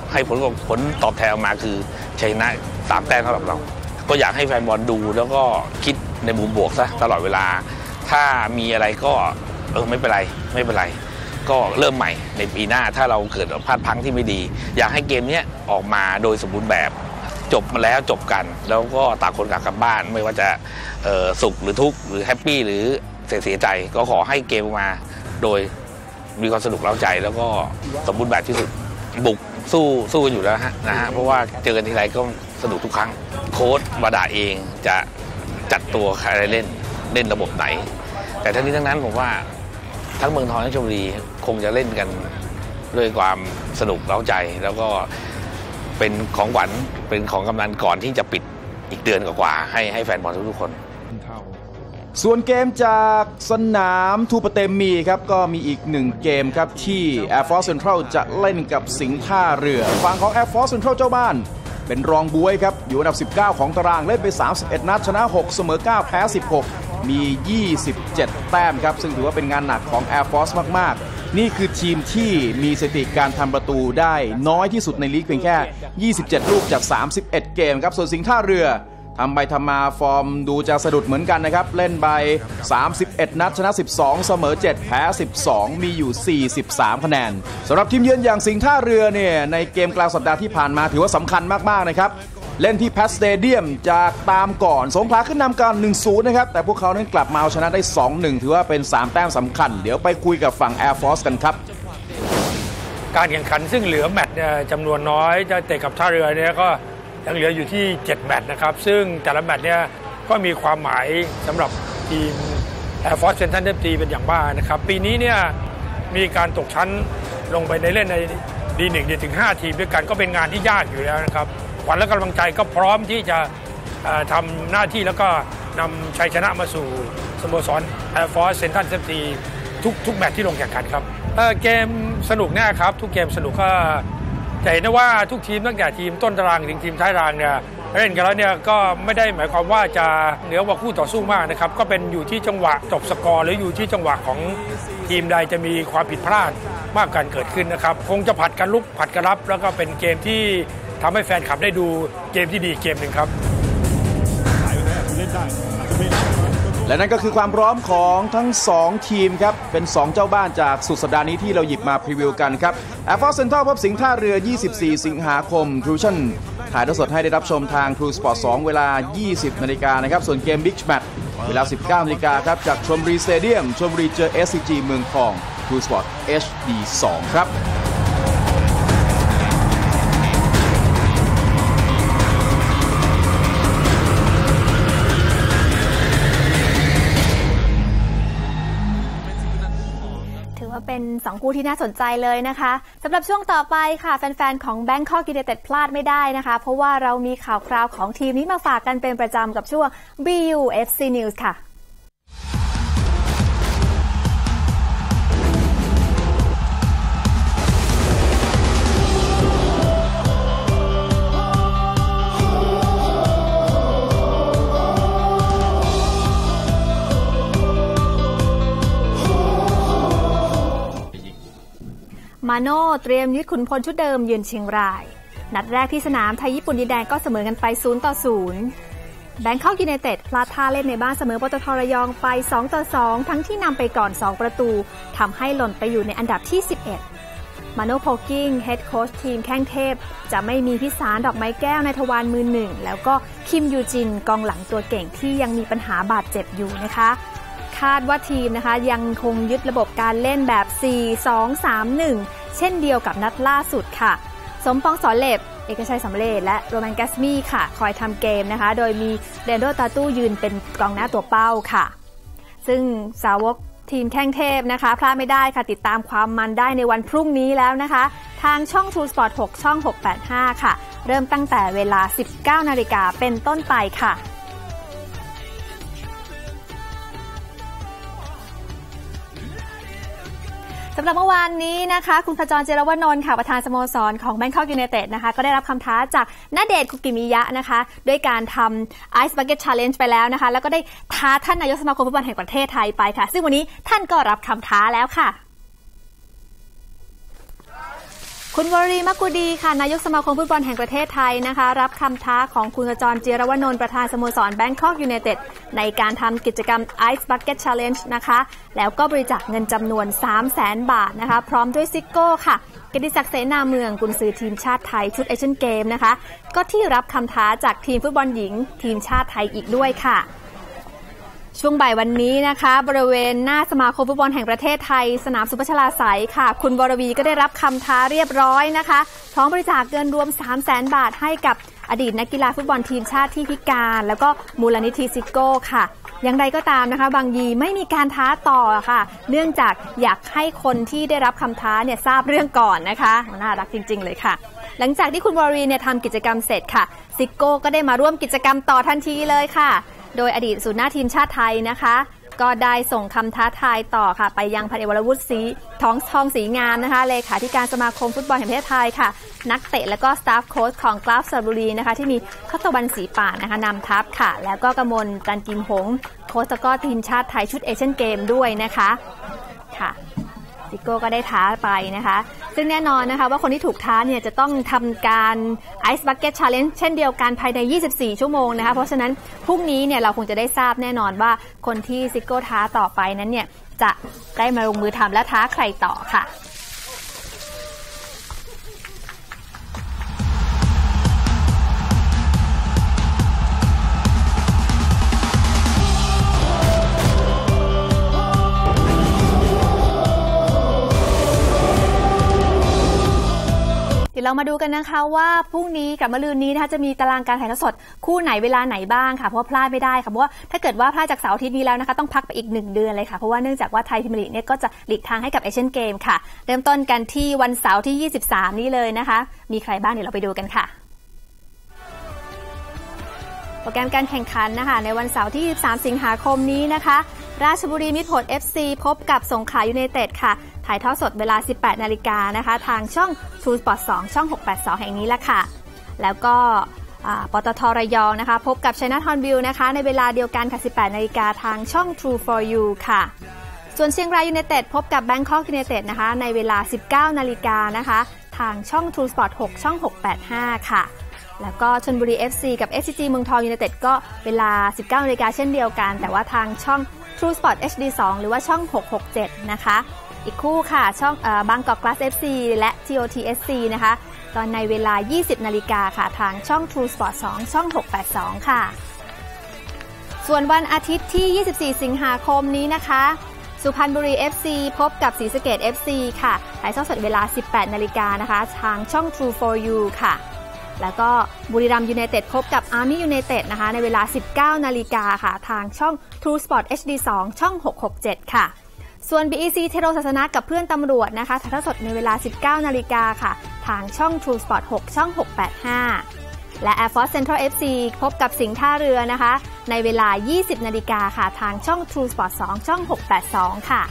ให้ผลตอบแทนออกมาคือชัยชนะ3 แต้มสำหรับเราก็อยากให้แฟนบอลดูแล้วก็คิดในมุมบวกซะตลอดเวลาถ้ามีอะไรก็ไม่เป็นไรก็เริ่มใหม่ในปีหน้าถ้าเราเกิดพลาดพลั้งที่ไม่ดีอยากให้เกมนี้ออกมาโดยสมบูรณ์แบบจบมาแล้วจบกันแล้วก็ต่างคนต่างกลับบ้านไม่ว่าจะสุขหรือทุกข์หรือแฮปปี้หรือเสียใจก็ขอให้เกมมาโดยมีความสนุกเร้าใจแล้วก็สมบูรณ์แบบที่สุดบุกสู้กันอยู่แล้วนะฮะเพราะว่าเจอกันทีไรก็สนุกทุกครั้งโค้ชวาดาเองจะจัดตัวใครเล่นระบบไหนแต่ทั้งนี้ทั้งนั้นผมว่าทั้งเมืองทองและชลบุรีคงจะเล่นกันด้วยความสนุกเร้าใจแล้วก็เป็นของขวัญเป็นของกำนันก่อนที่จะปิดอีกเดือนกว่าๆให้แฟนบอลทุกคนส่วนเกมจากสนามทูปะเตมีครับก็มีอีก1เกมครับที่ Air Force Central จะเล่นกับสิงห์ท่าเรือฝั่งของ Air Force Central เจ้าบ้านเป็นรองบ๊วยครับอยู่อันดับ19ของตารางเล่นไป31นัดชนะ6เสมอ9แพ้16มี27แต้มครับซึ่งถือว่าเป็นงานหนักของ Air Force มากๆนี่คือทีมที่มีสถิติการทำประตูได้น้อยที่สุดในลีกเพียงแค่27ลูกจาก31เกมครับส่วนสิงห์ท่าเรือทำไปทำมาฟอร์มดูจะสะดุดเหมือนกันนะครับเล่นไป31นัดชนะ12เสมอ7แพ้12มีอยู่43คะแนนสำหรับทีมเยือนอย่างสิงห์ท่าเรือเนี่ยในเกมกลางสัปดาห์ที่ผ่านมาถือว่าสำคัญมากๆนะครับเล่นที่แพทสเตเดียมจากตามก่อนสงขลาขึ้นนำก่อน 1-0 นะครับแต่พวกเขานั้นกลับมาเอาชนะได้ 2-1 ถือว่าเป็น3แต้มสำคัญเดี๋ยวไปคุยกับฝั่ง Air Force กันครับการแข่งขันซึ่งเหลือแมตช์จำนวนน้อยจะเตะกับท่าเรือเนี่ยก็ยังเหลืออยู่ที่7แมตช์นะครับซึ่งแต่ละแมตช์เนี่ยก็มีความหมายสำหรับทีม Air Force Central FC เป็นอย่างมากนะครับปีนี้เนี่ยมีการตกชั้นลงไปในเล่นใน D1 ถึง5ทีมด้วยกันก็เป็นงานที่ยากอยู่แล้วนะครับขวัญและกำลังใจก็พร้อมที่จะทำหน้าที่แล้วก็นำชัยชนะมาสู่สโมสร Air Force Central FC ทุกแมตช์ที่ลงแข่งขันครับเกมสนุกแน่ครับทุกเกมสนุกก็จะเห็นได้ว่าทุกทีมตั้งแต่ทีมต้นตารางถึงทีมท้ายตารางเนี่ยเล่นกันแล้วเนี่ยก็ไม่ได้หมายความว่าจะเหนือกว่าคู่ต่อสู้มากนะครับก็เป็นอยู่ที่จังหวะจบสกอร์หรืออยู่ที่จังหวะของทีมใดจะมีความผิดพลาดมากกันเกิดขึ้นนะครับคงจะผัดกันลุกผัดกันรับแล้วก็เป็นเกมที่ทำให้แฟนคลับได้ดูเกมที่ดีเกมหนึ่งครับและนั่นก็คือความพร้อมของทั้ง2ทีมครับเป็น2เจ้าบ้านจากสุดสัปดาห์นี้ที่เราหยิบมาพรีวิวกันครับ Air Force Central พบสิงห์ท่าเรือ24สิงหาคม True Vision ถ่ายทอดสดให้ได้รับชมทาง True Sport 2เวลา 20 นาฬิกานะครับส่วนเกม Big Match เวลา 19 นาฬิกาครับจากชลบุรีสเตเดียมชลบุรีเจอ SCG เมืองทอง True Sport HD 2ครับเป็น2คู่ที่น่าสนใจเลยนะคะสำหรับช่วงต่อไปค่ะแฟนๆของ Bangkok United พลาดไม่ได้นะคะเพราะว่าเรามีข่าวคราวของทีมนี้มาฝากกันเป็นประจำกับช่วง BUFC News ค่ะมาโน่เตรียมยึดขุนพลชุดเดิมเยือนเชียงรายนัดแรกที่สนามไทยญี่ปุ่นดินแดงก็เสมอกันไป0-0 Bangkok United พลาดท่าเล่นในบ้านเสมอปตท.ระยองไป2-2ทั้งที่นำไปก่อน2ประตูทำให้หล่นไปอยู่ในอันดับที่11มาโน่โพกิ้งเฮดโค้ชทีมแข้งเทพจะไม่มีพิสารดอกไม้แก้วในทวารมือหนึ่งแล้วก็คิมยูจินกองหลังตัวเก่งที่ยังมีปัญหาบาดเจ็บอยู่นะคะคาดว่าทีมนะคะยังคงยึดระบบการเล่นแบบ 4-2-3-1 เช่นเดียวกับนัดล่าสุดค่ะสมปองสอนเหล็บเอกชัยสำเร็จและโรแมนแกสมี่ค่ะคอยทำเกมนะคะโดยมีเรนโดตาตู้ยืนเป็นกองหน้าตัวเป้าค่ะซึ่งสาวกทีมแข้งเทพนะคะพลาดไม่ได้ค่ะติดตามความมันได้ในวันพรุ่งนี้แล้วนะคะทางช่อง True Sport 6 ช่อง 685 ค่ะเริ่มตั้งแต่เวลา 19 นาฬิกาเป็นต้นไปค่ะสำหรับเมื่อวานนี้นะคะคุณขจร เจรวนนท์ค่ะประธานสโมสรของ Bangkok United นะคะก็ได้รับคำท้าจากณเดชน์ คุกิมิยะนะคะด้วยการทำ Ice Bucket Challenge ไปแล้วนะคะแล้วก็ได้ท้าท่านนายกสมาคมฟุตบอลแห่งประเทศไทยไปค่ะซึ่งวันนี้ท่านก็รับคำท้าแล้วค่ะคุคุณวรีมกุดีค่ะนายกสมาคมฟุตบอลแห่งประเทศไทยนะคะรับคำท้าของคุณขจร จิรวนนท์ประธานสโมสรแบงคอกยูไนเต็ดในการทำกิจกรรม Ice Bucket Challenge นะคะแล้วก็บริจาคเงินจำนวน 300,000 บาทนะคะพร้อมด้วยซิโก้ค่ะเกียรติศักดิ์เสนาเมืองกุนซือทีมชาติไทยชุดเอเชียนเกมนะคะก็ที่รับคำท้าจากทีมฟุตบอลหญิงทีมชาติไทยอีกด้วยค่ะช่วงบ่ายวันนี้นะคะบริเวณหน้าสมาคมฟุตบอลแห่งประเทศไทยสนามสุพัชลาไสยค่ะคุณวรวีก็ได้รับคำท้าเรียบร้อยนะคะพร้อมบริจาคเงินรวม 300,000 บาทให้กับอดีตนักกีฬาฟุตบอลทีมชาติที่พิการแล้วก็มูลนิธิซิโก้ค่ะอย่างไรก็ตามนะคะบางยีไม่มีการท้าต่อค่ะเนื่องจากอยากให้คนที่ได้รับคำท้าเนี่ยทราบเรื่องก่อนนะคะน่ารักจริงๆเลยค่ะหลังจากที่คุณวรวีเนี่ยทำกิจกรรมเสร็จค่ะซิโก้ก็ได้มาร่วมกิจกรรมต่อทันทีเลยค่ะโดยอดีตศูนย์หน้าทีมชาติไทยนะคะก็ได้ส่งคำท้าทายต่อค่ะไปยังพันเอกวรวุฒิศรีทองศรีงามนะคะเลขาธิการสมาคมฟุตบอลแห่งประเทศไทยค่ะนักเตะและก็สตาฟโค้ชของกราฟสระบุรีนะคะที่มีข้าวตะวันสีป่านนะคะนำทัพค่ะแล้วก็กมลจันทร์กิมหงโค้ชก็ทีมชาติไทยชุดเอเชียนเกมด้วยนะคะค่ะซิโก้ก็ได้ท้าไปนะคะซึ่งแน่นอนนะคะว่าคนที่ถูกท้าเนี่ยจะต้องทำการ Ice Bucket Challenge เช่นเดียวกันภายใน24 ชั่วโมงนะคะเพราะฉะนั้นพรุ่งนี้เนี่ยเราคงจะได้ทราบแน่นอนว่าคนที่ซิโก้ท้าต่อไปนั้นเนี่ยจะได้มาลงมือทำและท้าใครต่อค่ะเรามาดูกันนะคะว่าพรุ่งนี้กับมะรืนนี้นะคะจะมีตารางการถ่ายทอดสดคู่ไหนเวลาไหนบ้างค่ะเพราะว่าพลาดไม่ได้ค่ะเพราะว่าถ้าเกิดว่าพลาดจากเสาร์อาทิตย์นี้แล้วนะคะต้องพักไปอีก1เดือนเลยค่ะเพราะว่าเนื่องจากว่าไทยพรีเมียร์ลีกเนี่ยก็จะหลีกทางให้กับเอเชียนเกมค่ะเริ่มต้นกันที่วันเสาร์ที่23นี้เลยนะคะมีใครบ้างเดี๋ยวเราไปดูกันค่ะโปรแกรมการแข่งขันนะคะในวันเสาร์ที่23สิงหาคมนี้นะคะราชบุรีมิตรผล FC พบกับสงขลายูไนเต็ดค่ะถ่ายทอดสดเวลา 18 นาฬิกานะคะทางช่อง True Sport 2 ช่อง 682 แห่งนี้ละค่ะแล้วก็ปตท.ระยองนะคะพบกับชัยนาทวิวนะคะในเวลาเดียวกันค่ะ 18 นาฬิกาทางช่อง True for You ค่ะส่วนเชียงรายยูไนเต็ดพบกับแบงคอกยูไนเต็ดนะคะในเวลา 19 นาฬิกานะคะทางช่อง True Sport 6 ช่อง 685 ค่ะแล้วก็ชลบุรี FC กับ SCG เมืองทองยูไนเต็ดก็เวลา 19 นาฬิกาเช่นเดียวกันแต่ว่าทางช่อง True Sport HD 2 หรือว่าช่อง 667 นะคะอีกคู่ค่ะช่องบางกอกกลาส FC และ TOTSC นะคะตอนในเวลา 20 นาฬิกาค่ะทางช่อง True Sport 2 ช่อง 682 ค่ะส่วนวันอาทิตย์ที่ 24 สิงหาคมนี้นะคะสุพรรณบุรี FC พบกับศรีสะเกษ FC ค่ะถ่ายทอดสดเวลา 18 นาฬิกานะคะทางช่อง True for You ค่ะแล้วก็บุรีรัมย์ยูไนเต็ดพบกับอาร์มี่ยูไนเต็ดนะคะในเวลา 19 นาฬิกาค่ะทางช่อง True Sport HD 2 ช่อง 667 ค่ะส่วน BEC เทโรศาสนากับเพื่อนตำรวจนะคะถ่ายทอดสดในเวลา 19 นาฬิกาค่ะทางช่อง True Sport 6 ช่อง 685 และ Air Force Central FC พบกับสิงห์ท่าเรือนะคะในเวลา 20 นาฬิกาค่ะทางช่อง True Sport 2 ช่อง 682 ค่ะ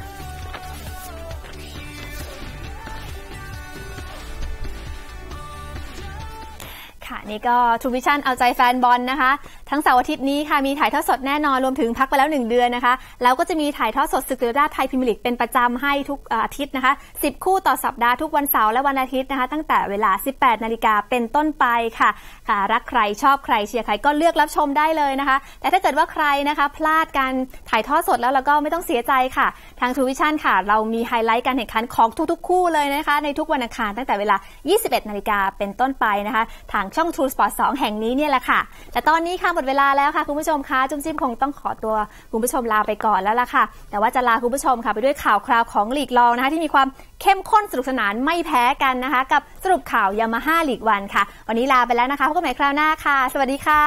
ค่ะนี่ก็ True Vision เอาใจแฟนบอลนะคะทั้งเสาร์อาทิตย์นี้ค่ะมีถ่ายทอดสดแน่นอนรวมถึงพักไปแล้ว1เดือนนะคะแล้วก็จะมีถ่ายทอดสดศึกโตโยต้าไทยพรีเมียร์ลีกเป็นประจำให้ทุกอาทิตย์นะคะ10คู่ต่อสัปดาห์ทุกวันเสาร์และวันอาทิตย์นะคะตั้งแต่เวลา 18 นาฬิกาเป็นต้นไปค่ะรักใครชอบใครเชียร์ใครก็เลือกรับชมได้เลยนะคะแต่ถ้าเกิดว่าใครนะคะพลาดการถ่ายทอดสดแล้วก็ไม่ต้องเสียใจค่ะทาง True Vision ค่ะเรามีไฮไลท์การแข่งขันของทุกๆคู่เลยนะคะในทุกวันอังคารตั้งแต่เวลา 21 นาฬิกาเป็นต้นไปนะคะทางช่อง True Sport 2 แห่งนี้เนี่ยแหละค่ะแต่ตอนนี้ค่ะหมดเวลาแล้วค่ะคุณผู้ชมคะจุ๊มจิ้มคงต้องขอตัวคุณผู้ชมลาไปก่อนแล้วล่ะค่ะแต่ว่าจะลาคุณผู้ชมค่ะไปด้วยข่าวคราวของลีกรองนะคะที่มีความเข้มข้นสนุกสนานไม่แพ้กันนะคะกับสรุปข่าวยามาฮ่าลีกวันค่ะวันนี้ลาไปแล้วนะคะพบกันใหม่คราวหน้าค่ะสวัสดีค่ะ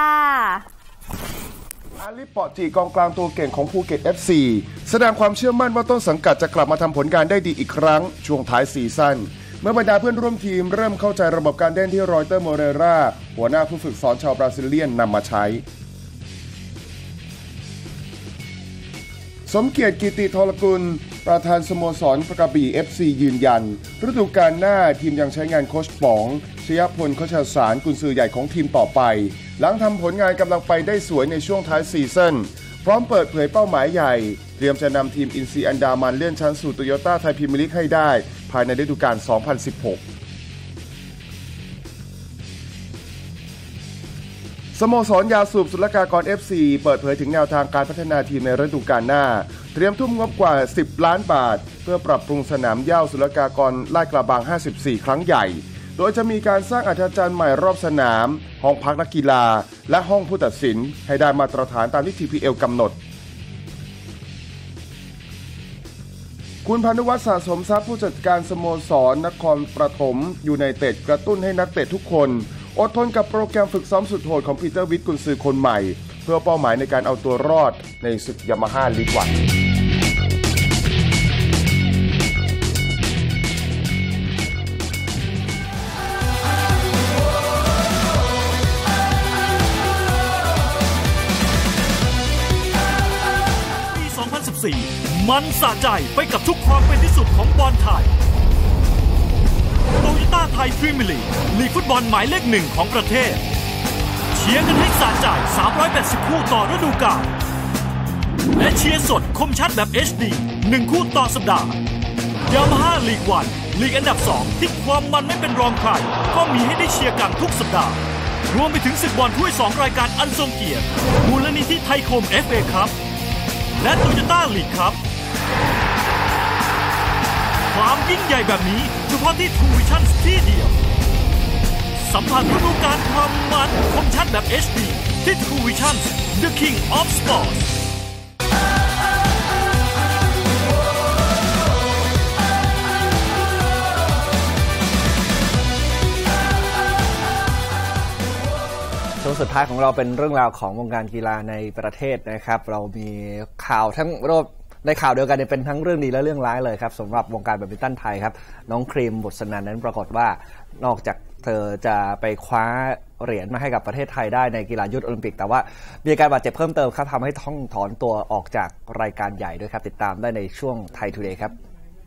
อาลิปเปาะจีกองกลางตัวเก่งของภูเก็ต FC แสดงความเชื่อมั่นว่าต้นสังกัดจะกลับมาทำผลงานได้ดีอีกครั้งช่วงท้ายซีซั่นเมื่อบรรดาเพื่อนร่วมทีมเริ่มเข้าใจระบบการเล่นที่รอยเตอร์โมเรราหัวหน้าผู้ฝึกสอนชาวบราซิเลียนนำมาใช้สมเกียรติ กิติธรกุลประธานสโมสรกระบี่ FC ยืนยันฤดูกาลหน้าทีมยังใช้งานโค้ชป๋องชยพล โคชสารกุนซือใหญ่ของทีมต่อไปหลังทำผลงานกำลังไปได้สวยในช่วงท้ายซีซั่นพร้อมเปิดเผยเป้าหมายใหญ่เตรียมจะนำทีมอินซีอันดามันเลื่อนชั้นสู่โตโยต้าไทยพรีเมียร์ลีกให้ได้ภายในฤดูกาล 2016 สโมสรยาสูบศุลกากร FC เปิดเผยถึงแนวทางการพัฒนาทีมในฤดูกาลหน้าเตรียมทุ่มงบกว่า10 ล้านบาทเพื่อปรับปรุงสนามหญ้าศุลกากรลาดกระบัง54 ครั้งใหญ่โดยจะมีการสร้างอาคารใหม่รอบสนามห้องพักนักกีฬาและห้องผู้ตัดสินให้ได้มาตรฐานตามที่ TPL กำหนดคุณพานุวัฒน์สะสมทรัพย์ผู้จัดการสโมสรนครปฐมยูไนเต็ดกระตุ้นให้นักเตะทุกคนอดทนกับโปรแกรมฝึกซ้อมสุดโหดของปีเตอร์วิทกุนซือคนใหม่เพื่อเป้าหมายในการเอาตัวรอดในศึกยามาฮ่าลีกวันมันสะใจไปกับทุกความเป็นที่สุดของบอลไทยโตโยต้าไทยพรีเมียร์ลีกลีกฟุตบอลหมายเลขหนึ่งของประเทศเชียร์กันให้สะใจ380คู่ต่อฤดูกาลและเชียร์สดคมชัดแบบ HD 1 คู่ต่อสัปดาห์ยามาฮ่าลีกวันลีกอันดับ2ที่ความมันไม่เป็นรองใครก็มีให้ได้เชียร์กันทุกสัปดาห์รวมไปถึงศึกบอลถ้วย2รายการอันทรงเกียรติมูลนิธิไทยคม FA ครับและโตโยต้าลีกครับความยิ่งใหญ่แบบนี้เฉพาะที่ True Vision ที่เดียวสัมผัสฤดูกาลความมันคมชัดแบบ HD ที่ True Vision The King of Sports ช่วงสุดท้ายของเราเป็นเรื่องราวของวงการกีฬาในประเทศนะครับเรามีข่าวทั้งรอบในข่าวเดียวกันเป็นทั้งเรื่องดีและเรื่องร้ายเลยครับสำหรับวงการแบดมินตันไทยครับน้องครีมบุษนันท์นั้นปรากฏว่านอกจากเธอจะไปคว้าเหรียญมาให้กับประเทศไทยได้ในกีฬายุทธโอลิมปิกแต่ว่ามีการบาดเจ็บเพิ่มเติมครับทำให้ต้องถอนตัวออกจากรายการใหญ่ด้วยครับติดตามได้ในช่วงไทยทูเดย์ครับ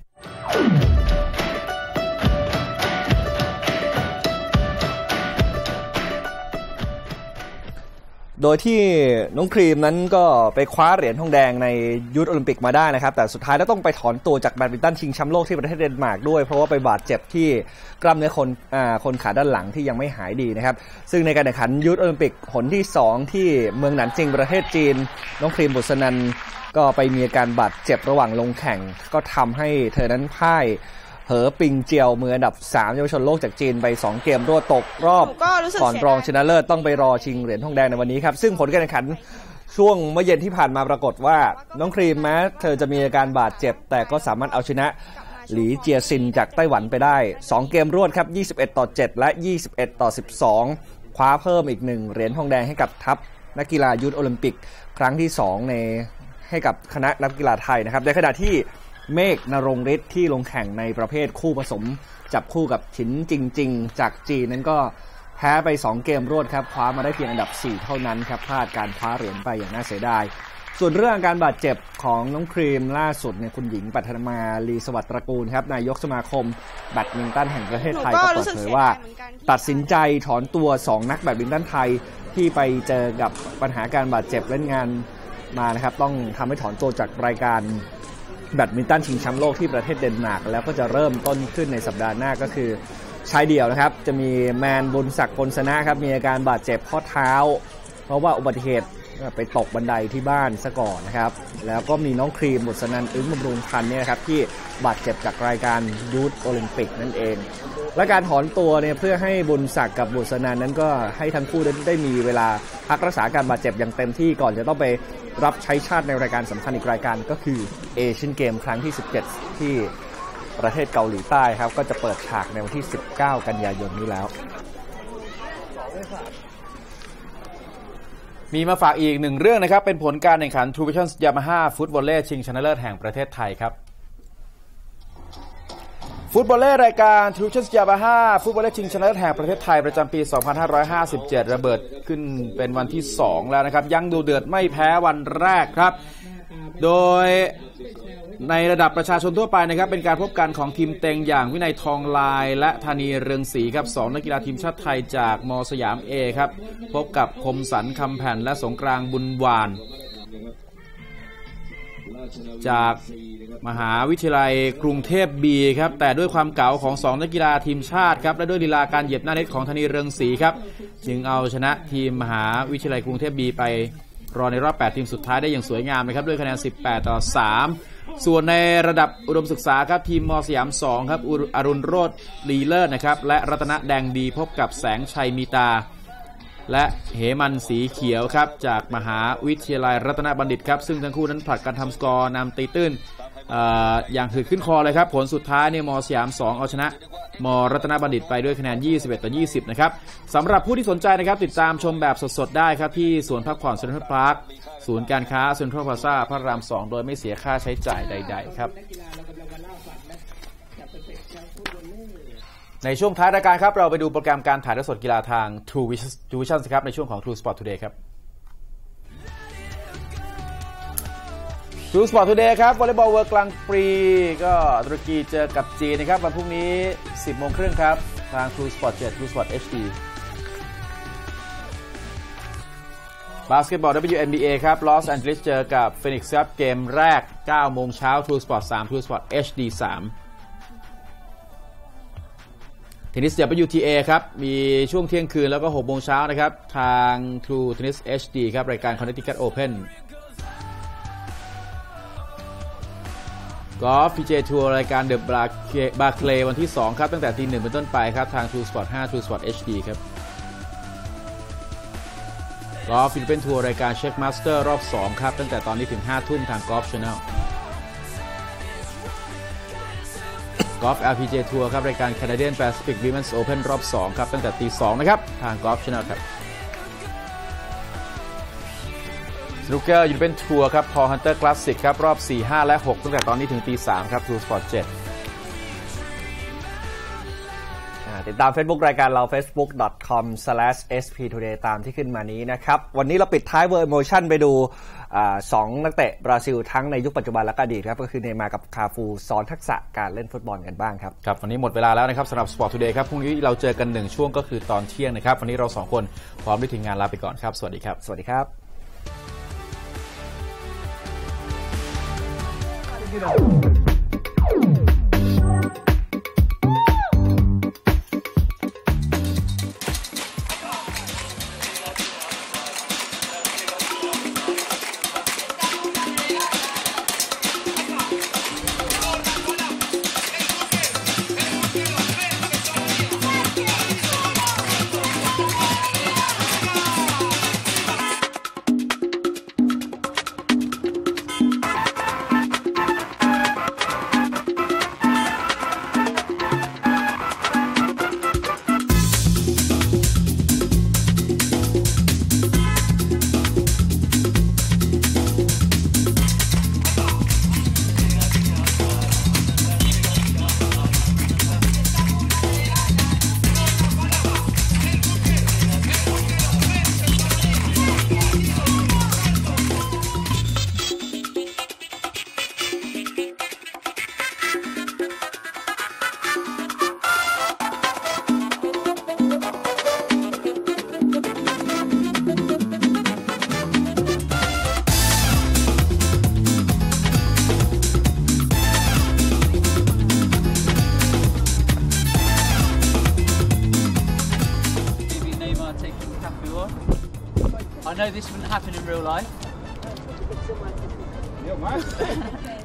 โดยที่น้องครีมนั้นก็ไปคว้าเหรียญทองแดงในยุทธโอลิมปิกมาได้นะครับแต่สุดท้ายแล้วต้องไปถอนตัวจากแบดมินตันชิงแชมป์โลกที่ประเทศเดนมาร์กด้วยเพราะว่าไปบาดเจ็บที่กล้ามเนื้อคนขาด้านหลังที่ยังไม่หายดีนะครับซึ่งในการแข่งขันยุทธโอลิมปิกหนที่2ที่เมืองหนานจิงประเทศจีนน้องครีมบุษนันท์ก็ไปมีอาการบาดเจ็บระหว่างลงแข่งก็ทำให้เธอนั้นพ่ายเหอปิงเจียวมืออันดับ3เยาวชนโลกจากจีนไป2เกมรวดตกรอบก่อนรองชนะเลิศต้องไปรอชิงเหรียญทองแดงในวันนี้ครับซึ่งผลการแข่งขันช่วงเมื่อเย็นที่ผ่านมาปรากฏว่าน้องครีมแม้เธอจะมีอาการบาดเจ็บแต่ก็สามารถเอาชนะหลีเจียซินจากไต้หวันไปได้2เกมรวดครับ21-7และ21-12คว้าเพิ่มอีก1เหรียญทองแดงให้กับทัพนักกีฬายุทธโอลิมปิกครั้งที่2ให้กับคณะนักกีฬาไทยนะครับในขณะที่เมฆนรงฤทธิ์ที่ลงแข่งในประเภทคู่ผสมจับคู่กับฉินจริงๆจากจีนนั้นก็แพ้ไป2เกมรวดครับคว้ามาได้เพียงอันดับ4เท่านั้นครับพลาดการคว้าเหรียญไปอย่างน่าเสียดายส่วนเรื่องการบาดเจ็บของน้องครีมล่าสุดเนี่ยคุณหญิงปัทมาลีสวัสดิ์ตระกูลครับนายกสมาคมแบดมินตันแห่งประเทศไทยก็เปิดเผยว่าตัดสินใจถอนตัว2นักแบดมินตันไทยที่ไปเจอกับปัญหาการบาดเจ็บเล่นงานมานะครับต้องทำให้ถอนตัวจากรายการแบดมินตันชิงแชมป์โลกที่ประเทศเดนมาร์กแล้วก็จะเริ่มต้นขึ้นในสัปดาห์หน้าก็คือชายเดี่ยวนะครับจะมีแมนบุญศักดิ์พลสนะครับมีอาการบาดเจ็บข้อเท้าเพราะว่าอุบัติเหตุไปตกบันไดที่บ้านซะก่อนนะครับแล้วก็มีน้องครีมบุษนันท์อึ้งบำรุงพันธ์เนี่ยนะครับที่บาดเจ็บจากรายการยูทโอลิมปิกนั่นเองและการถอนตัวเนี่ยเพื่อให้บุญศักดิ์กับบุษนันท์นั้นก็ให้ทั้งคู่ได้มีเวลาพักรักษาการบาดเจ็บอย่างเต็มที่ก่อนจะต้องไปรับใช้ชาติในรายการสำคัญอีกรายการก็คือเอเชียนเกมครั้งที่17ที่ประเทศเกาหลีใต้ครับก็จะเปิดฉากในวันที่19กันยายนนี้แล้วมีมาฝากอีก1เรื่องนะครับเป็นผลการแข่งขัน True Vision Yamaha ฟุตบอลเล่ชิงชนะเลิศแห่งประเทศไทยครับฟุตบอลเล่รายการ True Vision Yamaha ฟุตบอลเล่ชิงชนะเลิศแห่งประเทศไทยประจำปี 2557 ระเบิดขึ้นเป็นวันที่2แล้วนะครับยังดูเดือดไม่แพ้วันแรกครับโดยในระดับประชาชนทั่วไปนะครับเป็นการพบกันของทีมเต็งอย่างวินัยทองลายและธานีเรืองศรีครับ2นักกีฬาทีมชาติไทยจากม.สยาม A ครับพบกับคมสันคำแผ่นและสงกรานต์บุญวานจากมหาวิทยาลัยกรุงเทพ B ครับแต่ด้วยความเก๋าของ2นักกีฬาทีมชาติครับและด้วยลีลาการเหยียบหน้าเน็ตของธานีเรืองศรีครับจึงเอาชนะทีมมหาวิทยาลัยกรุงเทพบีไปรอในรอบ8ทีมสุดท้ายได้อย่างสวยงามนะครับด้วยคะแนน18-3ส่วนในระดับอุดมศึกษาครับทีมมสยาม2ครับอรุณโรจน์ลีเลิศนะครับและรัตนแดงดีพบกับแสงชัยมีตาและเหมันสีเขียวครับจากมหาวิทยาลัยรัตนบัณฑิตครับซึ่งทั้งคู่นั้นผลัดกันทำสกอร์นำตีตื้นอย่างหืดขึ้นคอเลยครับผลสุดท้ายเนี่ยมสยาม2เอาชนะมรัตนบัณฑิตไปด้วยคะแนน21-20นะครับสำหรับผู้ที่สนใจนะครับติดตามชมแบบสดๆได้ครับที่สวนพักผ่อนเซ็นทรัลพาร์คศูนย์การค้าเซ็นทรัลพลาซ่าพระราม2โดยไม่เสียค่าใช้จ่ายใดๆครับในช่วงท้ายรายการครับเราไปดูโปรแกรมการถ่ายทอดสดกีฬาทาง True Vision ครับในช่วงของ True Sport Today ครับ True Sport Today ครับวอลเลย์บอลเวิลด์กลางปีก็ตุรกีเจอกับจีนนะครับวันพรุ่งนี้ 10:30 นครับทาง True Sport 7 True Sport HD บาสเกตบอล WNBA ครับลอสแอนเจลิสเจอกับฟีนิกซ์ครับเกมแรก 9 โมงเช้า True Sport 3 True Sport HD 3เทนนิส WTA ครับมีช่วงเที่ยงคืนแล้วก็ 6 โมงเช้านะครับทาง True Tennis HD ครับรายการ Connecticut Open กอล์ฟ PGA Tour รายการ The Barclay วันที่ 2 ครับตั้งแต่ 1:00 นเป็นต้นไปครับทาง True Sport 5 True Sport HD ครับกอล์ฟฟิลิปปินส์ทัวร์รายการ Check Master รอบ 2 ครับตั้งแต่ตอนนี้ถึง 5 ทุ่มทาง Golf Channelกอล์ฟ LPGA ทัวร์ครับรายการ Canadian Pacific Women's Open รอบ 2 ครับตั้งแต่ 2:00 นะครับทาง Golf Channel ครับสนุกเกอร์ยูโรเปียนทัวร์ครับ Paul Hunter Classic ครับรอบ 4, 5 และ 6 ตั้งแต่ตอนนี้ถึง 3:00 ครับ True Sport 7 ติดตาม Facebook รายการเรา facebook.com/sptoday ตามที่ขึ้นมานี้นะครับวันนี้เราปิดท้าย World Emotion ไปดู2 นักเตะบราซิลทั้งในยุคปัจจุบันและอดีตครับก็คือเนย์มาร์กับคาฟูสอนทักษะการเล่นฟุตบอลกันบ้างครับครับวันนี้หมดเวลาแล้วนะครับสำหรับ Sport Today ครับพรุ่งนี้เราเจอกัน1ช่วงก็คือตอนเที่ยงนะครับวันนี้เรา2คนพร้อมด้วยทีมงานลาไปก่อนครับสวัสดีครับสวัสดีครับ I know this wouldn't happen in real life.